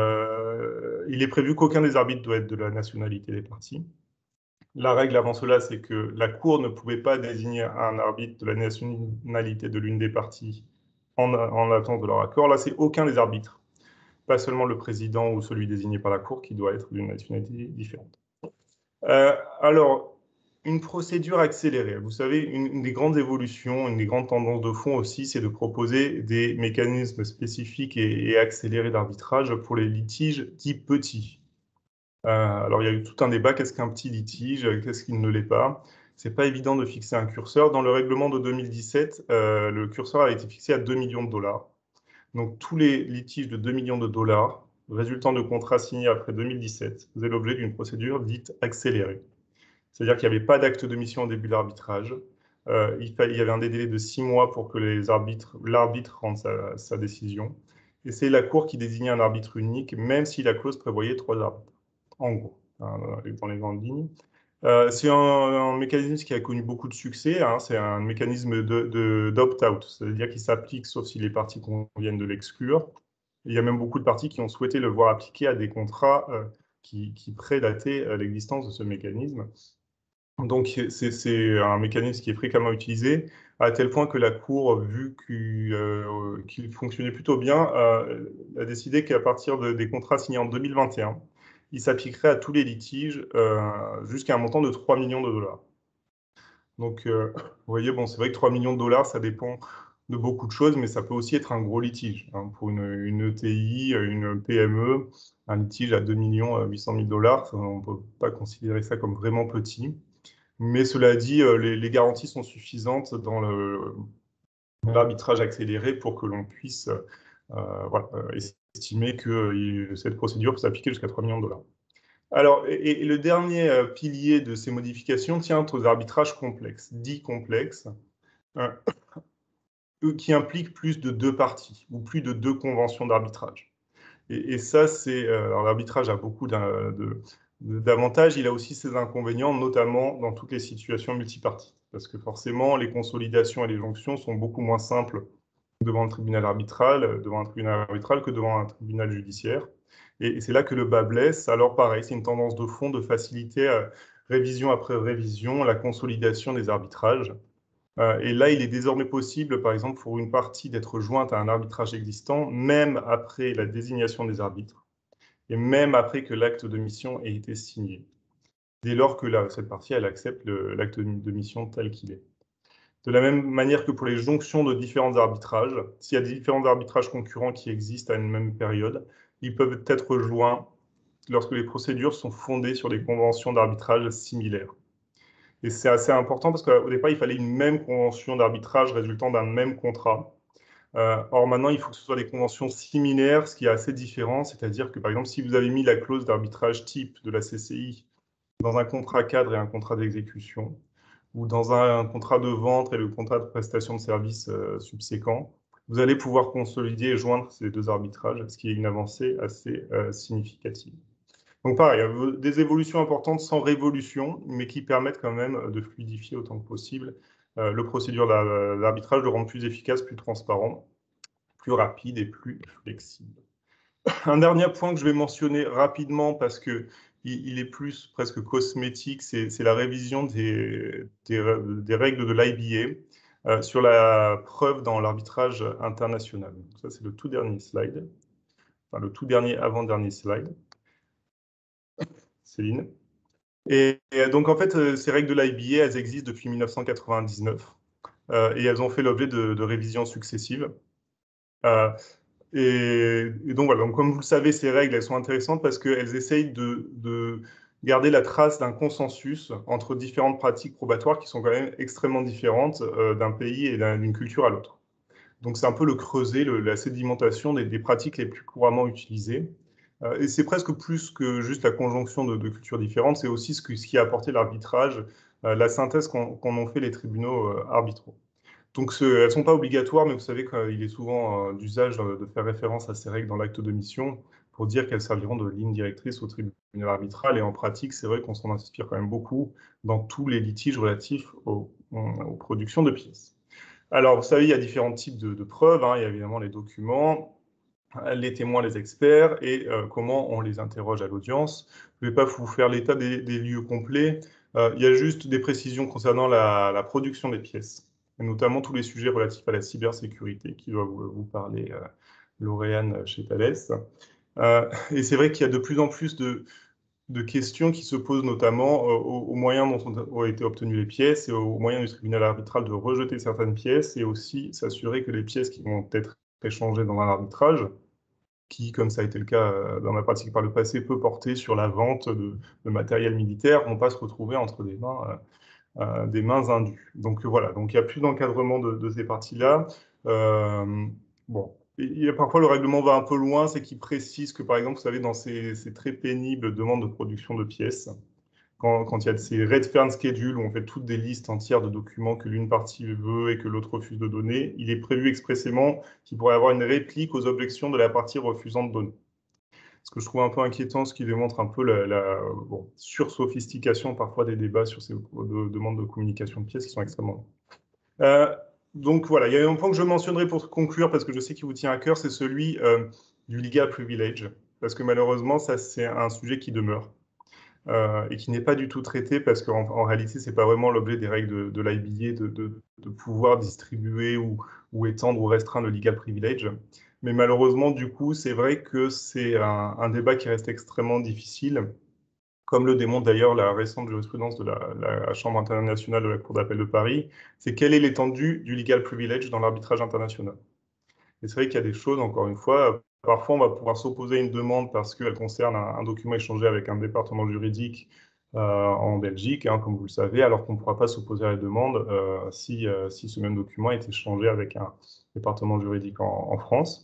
euh, il est prévu qu'aucun des arbitres doit être de la nationalité des parties. La règle avant cela, c'est que la Cour ne pouvait pas désigner un arbitre de la nationalité de l'une des parties en, en attente de leur accord. Là, c'est aucun des arbitres, pas seulement le président ou celui désigné par la Cour, qui doit être d'une nationalité différente. Euh, alors, une procédure accélérée. Vous savez, une, une des grandes évolutions, une des grandes tendances de fond aussi, c'est de proposer des mécanismes spécifiques et, et accélérés d'arbitrage pour les litiges dits petits. Euh, alors, il y a eu tout un débat, qu'est-ce qu'un petit litige, qu'est-ce qu'il ne l'est pas. C'est pas évident de fixer un curseur. Dans le règlement de deux mille dix-sept, euh, le curseur a été fixé à deux millions de dollars. Donc, tous les litiges de deux millions de dollars résultant de contrats signés après deux mille dix-sept faisaient l'objet d'une procédure dite accélérée. C'est-à-dire qu'il n'y avait pas d'acte de mission au début de l'arbitrage. Euh, il, il y avait un délai de six mois pour que les arbitres, l'arbitre rende sa, sa décision. Et c'est la Cour qui désignait un arbitre unique, même si la clause prévoyait trois arbitres, en gros, hein, dans les grandes lignes. Euh, c'est un, un mécanisme qui a connu beaucoup de succès. Hein, c'est un mécanisme d'opt-out, c'est-à-dire qu'il s'applique sauf si les parties conviennent de l'exclure. Il y a même beaucoup de parties qui ont souhaité le voir appliqué à des contrats euh, qui, qui prédataient euh, l'existence de ce mécanisme. Donc, c'est un mécanisme qui est fréquemment utilisé, à tel point que la Cour, vu qu'il euh, qu'il fonctionnait plutôt bien, euh, a décidé qu'à partir de, des contrats signés en deux mille vingt et un, il s'appliquerait à tous les litiges euh, jusqu'à un montant de trois millions de dollars. Donc, euh, vous voyez, bon, c'est vrai que trois millions de dollars, ça dépend de beaucoup de choses, mais ça peut aussi être un gros litige. Hein, pour une, une E T I, une P M E, un litige à deux millions huit cent mille dollars, on ne peut pas considérer ça comme vraiment petit. Mais cela dit, les, les garanties sont suffisantes dans l'arbitrage accéléré pour que l'on puisse euh, voilà, estimer que euh, cette procédure peut s'appliquer jusqu'à trois millions de dollars. Alors, et, et le dernier euh, pilier de ces modifications tient aux arbitrages complexes, dits complexes, euh, qui impliquent plus de deux parties ou plus de deux conventions d'arbitrage. Et, et ça, c'est. Euh, alors, l'arbitrage a beaucoup de. D'avantages, il a aussi ses inconvénients, notamment dans toutes les situations multiparties. Parce que forcément, les consolidations et les jonctions sont beaucoup moins simples devant un tribunal arbitral, devant un tribunal arbitral que devant un tribunal judiciaire. Et c'est là que le bas blesse. Alors pareil, c'est une tendance de fond de faciliter, euh, révision après révision, la consolidation des arbitrages. Euh, et là, il est désormais possible, par exemple, pour une partie d'être jointe à un arbitrage existant, même après la désignation des arbitres. et même après que l'acte de mission ait été signé, dès lors que la, cette partie elle accepte l'acte de mission tel qu'il est. De la même manière que pour les jonctions de différents arbitrages, s'il y a différents arbitrages concurrents qui existent à une même période, ils peuvent être joints lorsque les procédures sont fondées sur des conventions d'arbitrage similaires. Et c'est assez important parce qu'au départ, il fallait une même convention d'arbitrage résultant d'un même contrat. Euh, or, maintenant, il faut que ce soit des conventions similaires, ce qui est assez différent. C'est-à-dire que, par exemple, si vous avez mis la clause d'arbitrage type de la C C I dans un contrat cadre et un contrat d'exécution, ou dans un, un contrat de vente et le contrat de prestation de services euh, subséquent, vous allez pouvoir consolider et joindre ces deux arbitrages, ce qui est une avancée assez euh, significative. Donc pareil, des évolutions importantes sans révolution, mais qui permettent quand même de fluidifier autant que possible euh, le procédure d'arbitrage, de le rendre plus efficace, plus transparent, plus rapide et plus flexible. Un dernier point que je vais mentionner rapidement parce que il, il est plus presque cosmétique, c'est la révision des, des, des règles de l'I B A euh, sur la preuve dans l'arbitrage international. Donc ça, c'est le tout dernier slide, enfin le tout dernier avant-dernier slide. Céline. Et, et donc, en fait, ces règles de l'I B A, elles existent depuis mille neuf cent quatre-vingt-dix-neuf euh, et elles ont fait l'objet de, de révisions successives. Euh, et, et donc, voilà, donc, comme vous le savez, ces règles, elles sont intéressantes parce qu'elles essayent de, de garder la trace d'un consensus entre différentes pratiques probatoires qui sont quand même extrêmement différentes euh, d'un pays et d'une culture à l'autre. Donc, c'est un peu le creuset, le, la sédimentation des, des pratiques les plus couramment utilisées. Euh, et c'est presque plus que juste la conjonction de, de cultures différentes, c'est aussi ce, que, ce qui a apporté l'arbitrage, euh, la synthèse qu'en qu'en ont fait les tribunaux euh, arbitraux. Donc ce, elles ne sont pas obligatoires, mais vous savez qu'il est souvent euh, d'usage de, de faire référence à ces règles dans l'acte de mission pour dire qu'elles serviront de ligne directrice au tribunal arbitral. Et en pratique, c'est vrai qu'on s'en inspire quand même beaucoup dans tous les litiges relatifs aux, aux productions de pièces. Alors, vous savez, il y a différents types de, de preuves. Hein. Il y a évidemment les documents, les témoins, les experts, et euh, comment on les interroge à l'audience. Je ne vais pas vous faire l'état des, des lieux complets. Euh, il y a juste des précisions concernant la, la production des pièces, et notamment tous les sujets relatifs à la cybersécurité qui doivent vous, vous parler, euh, Lauriane chez Thales. Euh, et c'est vrai qu'il y a de plus en plus de, de questions qui se posent notamment euh, aux, aux moyens dont ont été obtenues les pièces et aux moyens du tribunal arbitral de rejeter certaines pièces et aussi s'assurer que les pièces qui vont être échangées dans un arbitrage, qui, comme ça a été le cas euh, dans ma pratique par le passé, peut porter sur la vente de, de matériel militaire, vont pas se retrouver entre des mains, euh, euh, des mains indues. Donc voilà, donc il n'y a plus d'encadrement de, de ces parties-là. Euh, bon. Et parfois, le règlement va un peu loin, c'est qu'il précise que, par exemple, vous savez, dans ces, ces très pénibles demandes de production de pièces, quand, quand il y a ces red fern schedules où on fait toutes des listes entières de documents que l'une partie veut et que l'autre refuse de donner, il est prévu expressément qu'il pourrait y avoir une réplique aux objections de la partie refusant de donner. Ce que je trouve un peu inquiétant, ce qui démontre un peu la, la bon, sursophistication parfois des débats sur ces de, demandes de communication de pièces qui sont extrêmement longues. Euh, Donc voilà, il y a un point que je mentionnerai pour conclure, parce que je sais qu'il vous tient à cœur, c'est celui euh, du legal privilege, parce que malheureusement, ça c'est un sujet qui demeure euh, et qui n'est pas du tout traité, parce qu'en en réalité, c'est pas vraiment l'objet des règles de, de l'I B A de, de, de pouvoir distribuer ou, ou étendre ou restreindre le legal privilege. Mais malheureusement, du coup, c'est vrai que c'est un, un débat qui reste extrêmement difficile, comme le démontre d'ailleurs la récente jurisprudence de la, la Chambre internationale de la Cour d'appel de Paris, c'est quelle est l'étendue du legal privilege dans l'arbitrage international. Et c'est vrai qu'il y a des choses, encore une fois, parfois on va pouvoir s'opposer à une demande parce qu'elle concerne un, un document échangé avec un département juridique euh, en Belgique, hein, comme vous le savez, alors qu'on ne pourra pas s'opposer à la demande euh, si, euh, si ce même document est échangé avec un département juridique en, en France.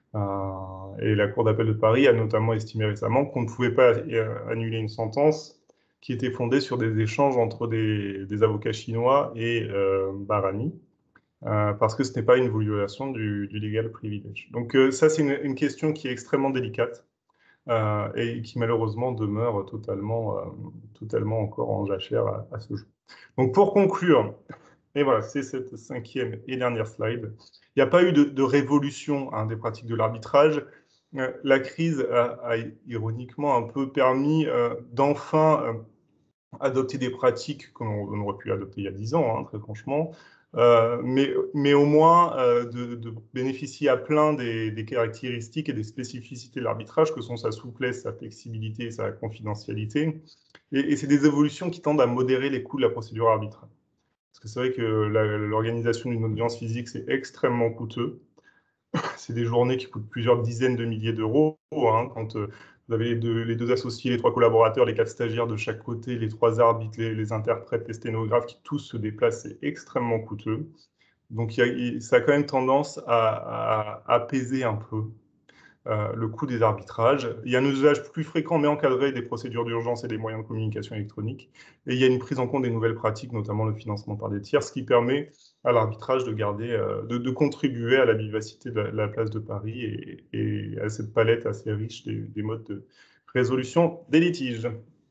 Euh, et la Cour d'appel de Paris a notamment estimé récemment qu'on ne pouvait pas euh, annuler une sentence qui était fondée sur des échanges entre des, des avocats chinois et euh, Barani, euh, parce que ce n'est pas une violation du, du legal privilege. Donc euh, ça, c'est une, une question qui est extrêmement délicate euh, et qui malheureusement demeure totalement, euh, totalement encore en jachère à, à ce jour. Donc pour conclure, et voilà, c'est cette cinquième et dernière slide. Il n'y a pas eu de, de révolution hein, des pratiques de l'arbitrage. Euh, la crise a, a ironiquement un peu permis euh, d'enfin euh, adopter des pratiques qu'on aurait pu adopter il y a dix ans, hein, très franchement, Euh, mais, mais au moins euh, de, de bénéficier à plein des, des caractéristiques et des spécificités de l'arbitrage, que sont sa souplesse, sa flexibilité et sa confidentialité. Et, et c'est des évolutions qui tendent à modérer les coûts de la procédure arbitrale. Parce que c'est vrai que l'organisation d'une audience physique, c'est extrêmement coûteux. C'est des journées qui coûtent plusieurs dizaines de milliers d'euros. Hein, quand euh, vous avez les deux, les deux associés, les trois collaborateurs, les quatre stagiaires de chaque côté, les trois arbitres, les, les interprètes, les sténographes, qui tous se déplacent, c'est extrêmement coûteux. Donc il y a, ça a quand même tendance à, à apaiser un peu euh, le coût des arbitrages. Il y a un usage plus fréquent mais encadré des procédures d'urgence et des moyens de communication électronique. Et il y a une prise en compte des nouvelles pratiques, notamment le financement par des tiers, ce qui permet à l'arbitrage de garder, euh, de, de contribuer à la vivacité de la, de la place de Paris et, et à cette palette assez riche des, des modes de résolution des litiges.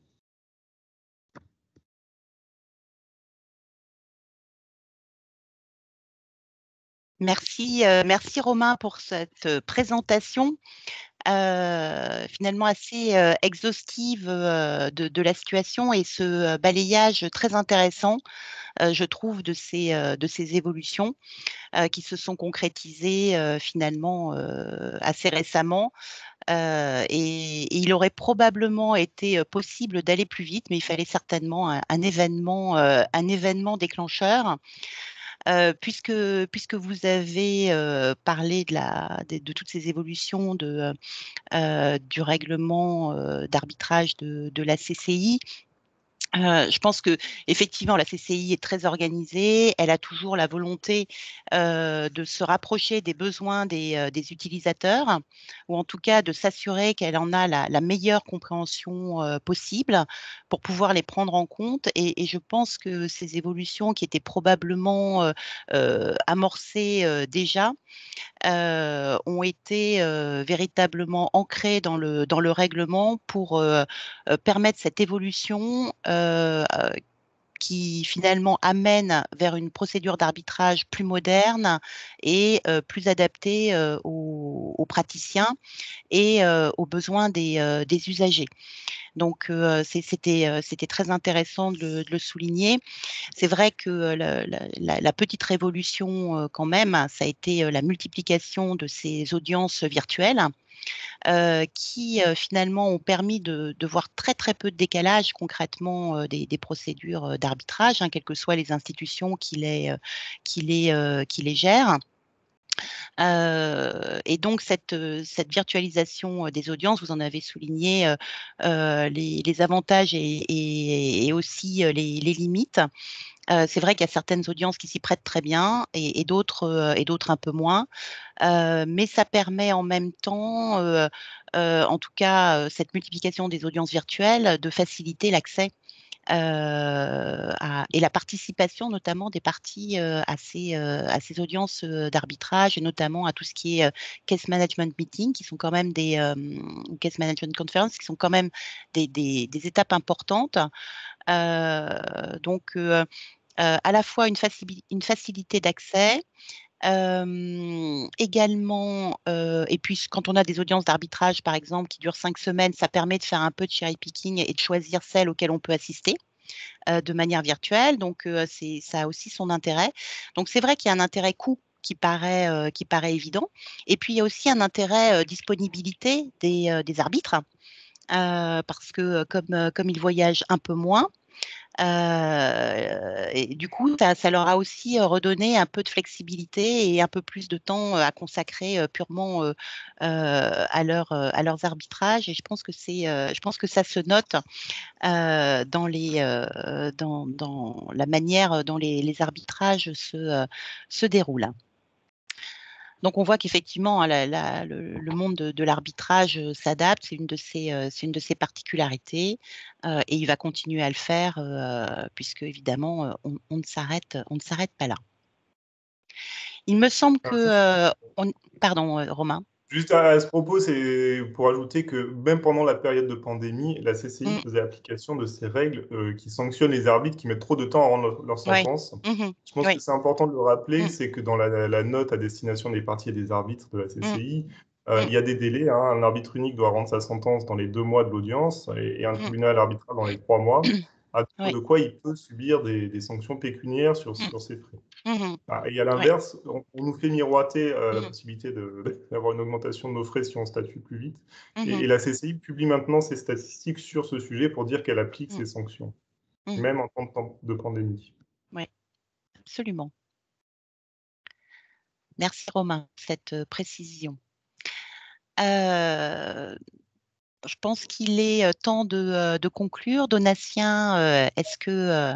Merci, euh, merci Romain pour cette présentation euh, finalement assez euh, exhaustive euh, de, de la situation et ce balayage très intéressant, euh, je trouve, de ces, euh, de ces évolutions euh, qui se sont concrétisées euh, finalement euh, assez récemment. Euh, et, et il aurait probablement été possible d'aller plus vite, mais il fallait certainement un, un événement, euh, un événement déclencheur. Euh, puisque, puisque vous avez euh, parlé de, la, de, de toutes ces évolutions de, euh, du règlement euh, d'arbitrage de, de la C C I, Euh, je pense que effectivement la C C I est très organisée, elle a toujours la volonté euh, de se rapprocher des besoins des, euh, des utilisateurs, ou en tout cas de s'assurer qu'elle en a la, la meilleure compréhension euh, possible pour pouvoir les prendre en compte. Et, et je pense que ces évolutions qui étaient probablement euh, euh, amorcées euh, déjà euh, ont été euh, véritablement ancrés dans le, dans le règlement pour euh, euh, permettre cette évolution euh, euh, qui finalement amène vers une procédure d'arbitrage plus moderne et euh, plus adaptée euh, aux, aux praticiens et euh, aux besoins des, euh, des usagers. Donc, euh, c'était euh, c'était très intéressant de le, de le souligner. C'est vrai que la, la, la petite révolution, euh, quand même, ça a été euh, la multiplication de ces audiences virtuelles euh, qui euh, finalement ont permis de, de voir très très peu de décalage concrètement euh, des, des procédures d'arbitrage, hein, quelles que soient les institutions qui les, euh, qui les, euh, qui les gèrent. Euh, et donc, cette, cette virtualisation des audiences, vous en avez souligné euh, euh, les, les avantages et, et, et aussi les, les limites. Euh, c'est vrai qu'il y a certaines audiences qui s'y prêtent très bien et, et d'autres euh, et d'autres un peu moins. Euh, mais ça permet en même temps, euh, euh, en tout cas, euh, cette multiplication des audiences virtuelles, de faciliter l'accès euh, à, et la participation notamment des parties euh, à, ces, euh, à ces audiences euh, d'arbitrage et notamment à tout ce qui est euh, case management meeting, qui sont quand même des euh, case management conference, qui sont quand même des, des, des étapes importantes. Euh, donc, euh, euh, à la fois une, facili une facilité d'accès, euh, également, euh, et puis quand on a des audiences d'arbitrage, par exemple, qui durent cinq semaines, ça permet de faire un peu de cherry picking et de choisir celles auxquelles on peut assister euh, de manière virtuelle. Donc, euh, ça a aussi son intérêt. Donc, c'est vrai qu'il y a un intérêt coût qui paraît, euh, qui paraît évident. Et puis, il y a aussi un intérêt euh, disponibilité des, euh, des arbitres, euh, parce que comme, euh, comme ils voyagent un peu moins, Euh, et du coup, ça, ça leur a aussi euh, redonné un peu de flexibilité et un peu plus de temps euh, à consacrer euh, purement euh, euh, à, leur, euh, à leurs arbitrages. Et je pense que c'est, euh, je pense que ça se note euh, dans, les, euh, dans, dans la manière dont les, les arbitrages se, euh, se déroulent. Donc, on voit qu'effectivement, hein, la, la, le, le monde de, de l'arbitrage euh, s'adapte, c'est une de ses, euh, c'est une de ses particularités, euh, et il va continuer à le faire, euh, puisque évidemment, euh, on, on ne s'arrête, on ne s'arrête pas là. Il me semble que, euh, on... pardon, euh, Romain. Juste à, à ce propos, c'est pour ajouter que même pendant la période de pandémie, la C C I Mm. faisait application de ces règles euh, qui sanctionnent les arbitres qui mettent trop de temps à rendre leur, leur sentence. Ouais. Mm-hmm. Je pense Oui. que c'est important de le rappeler, Mm. c'est que dans la, la note à destination des parties et des arbitres de la C C I, Mm. euh, Mm. il y a des délais. Hein. Un arbitre unique doit rendre sa sentence dans les deux mois de l'audience et, et un Mm. tribunal arbitral dans les trois mois. à défaut Oui. de quoi il peut subir des, des sanctions pécuniaires sur, Mm. sur ses frais. Mhm. Ah, et à l'inverse, on, on nous fait miroiter euh, la Mhm. possibilité de- d'avoir une augmentation de nos frais si on statue plus vite. Et, Mhm. et la C C I publie maintenant ses statistiques sur ce sujet pour dire qu'elle applique Mhm. ces sanctions, Mhm. même en temps de pan- de pandémie. Oui, absolument. Merci Romain pour cette euh, précision. Euh, je pense qu'il est euh, temps de, euh, de conclure. Donatien, euh, est-ce que euh,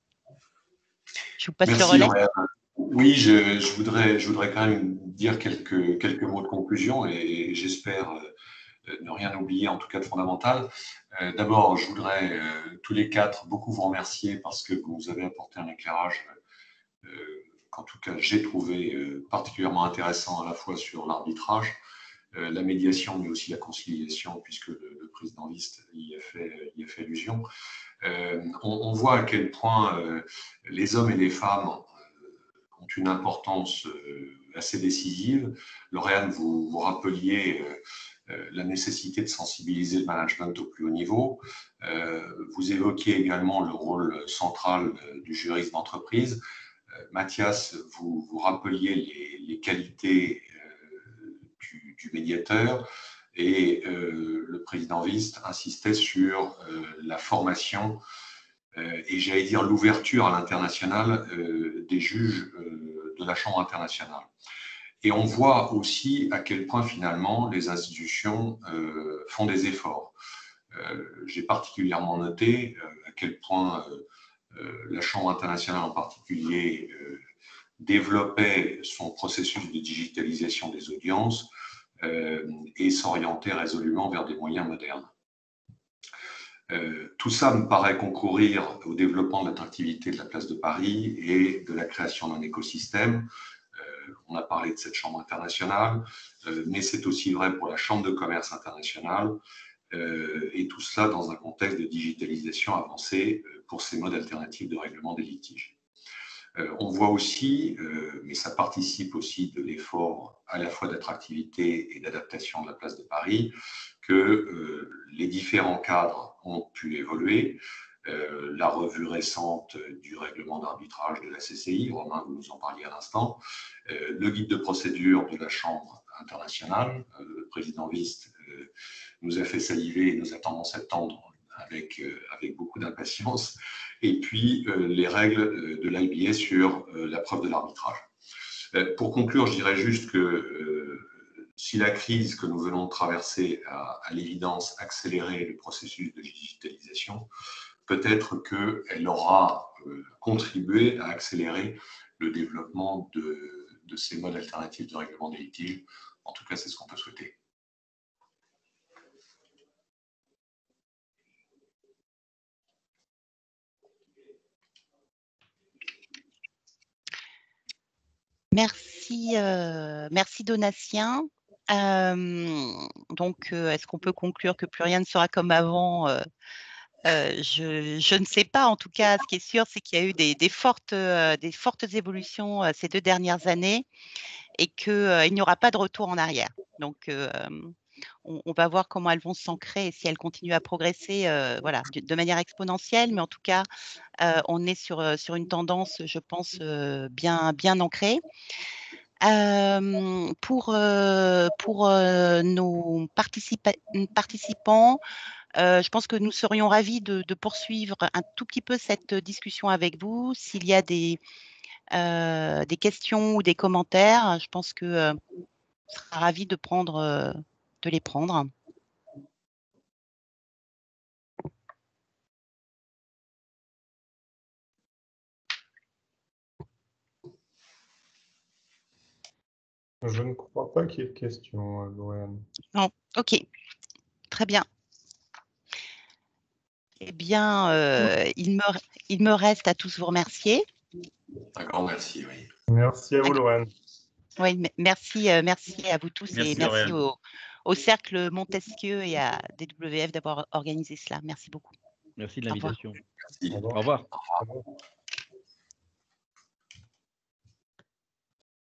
je vous passe le Merci, relais? Lauriane. Oui, je, je voudrais, je voudrais quand même dire quelques, quelques mots de conclusion et j'espère euh, ne rien oublier, en tout cas de fondamental. Euh, D'abord, je voudrais euh, tous les quatre beaucoup vous remercier parce que vous nous avez apporté un éclairage euh, qu'en tout cas j'ai trouvé euh, particulièrement intéressant à la fois sur l'arbitrage, euh, la médiation, mais aussi la conciliation, puisque le, le président List y a fait, y a fait allusion. Euh, on, on voit à quel point euh, les hommes et les femmes ont une importance euh, assez décisive. Lauriane, vous, vous rappeliez euh, euh, la nécessité de sensibiliser le management au plus haut niveau. Euh, vous évoquiez également le rôle central euh, du juriste d'entreprise. Euh, Mathias, vous, vous rappeliez les, les qualités euh, du, du médiateur et euh, le président Vist insistait sur euh, la formation euh, et j'allais dire l'ouverture à l'international euh, des juges euh, de la Chambre internationale. Et on voit aussi à quel point finalement les institutions euh, font des efforts. Euh, J'ai particulièrement noté euh, à quel point euh, euh, la Chambre internationale en particulier euh, développait son processus de digitalisation des audiences euh, et s'orientait résolument vers des moyens modernes. Euh, tout ça me paraît concourir au développement de l'attractivité de la place de Paris et de la création d'un écosystème. Euh, on a parlé de cette chambre internationale, euh, mais c'est aussi vrai pour la chambre de commerce internationale, euh, et tout cela dans un contexte de digitalisation avancée euh, pour ces modes alternatifs de règlement des litiges. Euh, on voit aussi, euh, mais ça participe aussi de l'effort à la fois d'attractivité et d'adaptation de la place de Paris, que euh, les différents cadres ont pu évoluer. Euh, la revue récente du règlement d'arbitrage de la C C I, Romain, vous nous en parliez à l'instant, euh, le guide de procédure de la Chambre internationale, euh, le président Vist euh, nous a fait saliver et nous attend en septembre avec, euh, avec beaucoup d'impatience, et puis euh, les règles euh, de l'I B A sur euh, la preuve de l'arbitrage. Euh, pour conclure, je dirais juste que euh, si la crise que nous venons de traverser a, à l'évidence accéléré le processus de digitalisation, peut-être qu'elle aura euh, contribué à accélérer le développement de, de ces modes alternatifs de règlement des litiges. En tout cas, c'est ce qu'on peut souhaiter. Merci, euh, merci Donatien. Euh, donc, euh, est-ce qu'on peut conclure que plus rien ne sera comme avant? euh, euh, je, je ne sais pas. En tout cas, ce qui est sûr, c'est qu'il y a eu des, des, fortes, euh, des fortes évolutions euh, ces deux dernières années et qu'il euh, n'y aura pas de retour en arrière. Donc, euh, on, on va voir comment elles vont s'ancrer et si elles continuent à progresser euh, voilà, de, de manière exponentielle. Mais en tout cas, euh, on est sur, sur une tendance, je pense, euh, bien, bien ancrée. Euh, pour euh, pour euh, nos participa participants, euh, je pense que nous serions ravis de, de poursuivre un tout petit peu cette discussion avec vous. S'il y a des, euh, des questions ou des commentaires, je pense que euh, on sera ravis de, prendre, euh, de les prendre. Je ne crois pas qu'il y ait de questions, Lauriane. Non, ok, très bien. Eh bien, euh, il, me, il me reste à tous vous remercier. Un grand merci, oui. Merci à vous, Lauriane. Oui, merci, euh, merci à vous tous Merci, et merci Lauriane. au, au Cercle Montesquieu et à D W F d'avoir organisé cela. Merci beaucoup. Merci de Au revoir. l'invitation. Merci. Au revoir. Au revoir. Au revoir.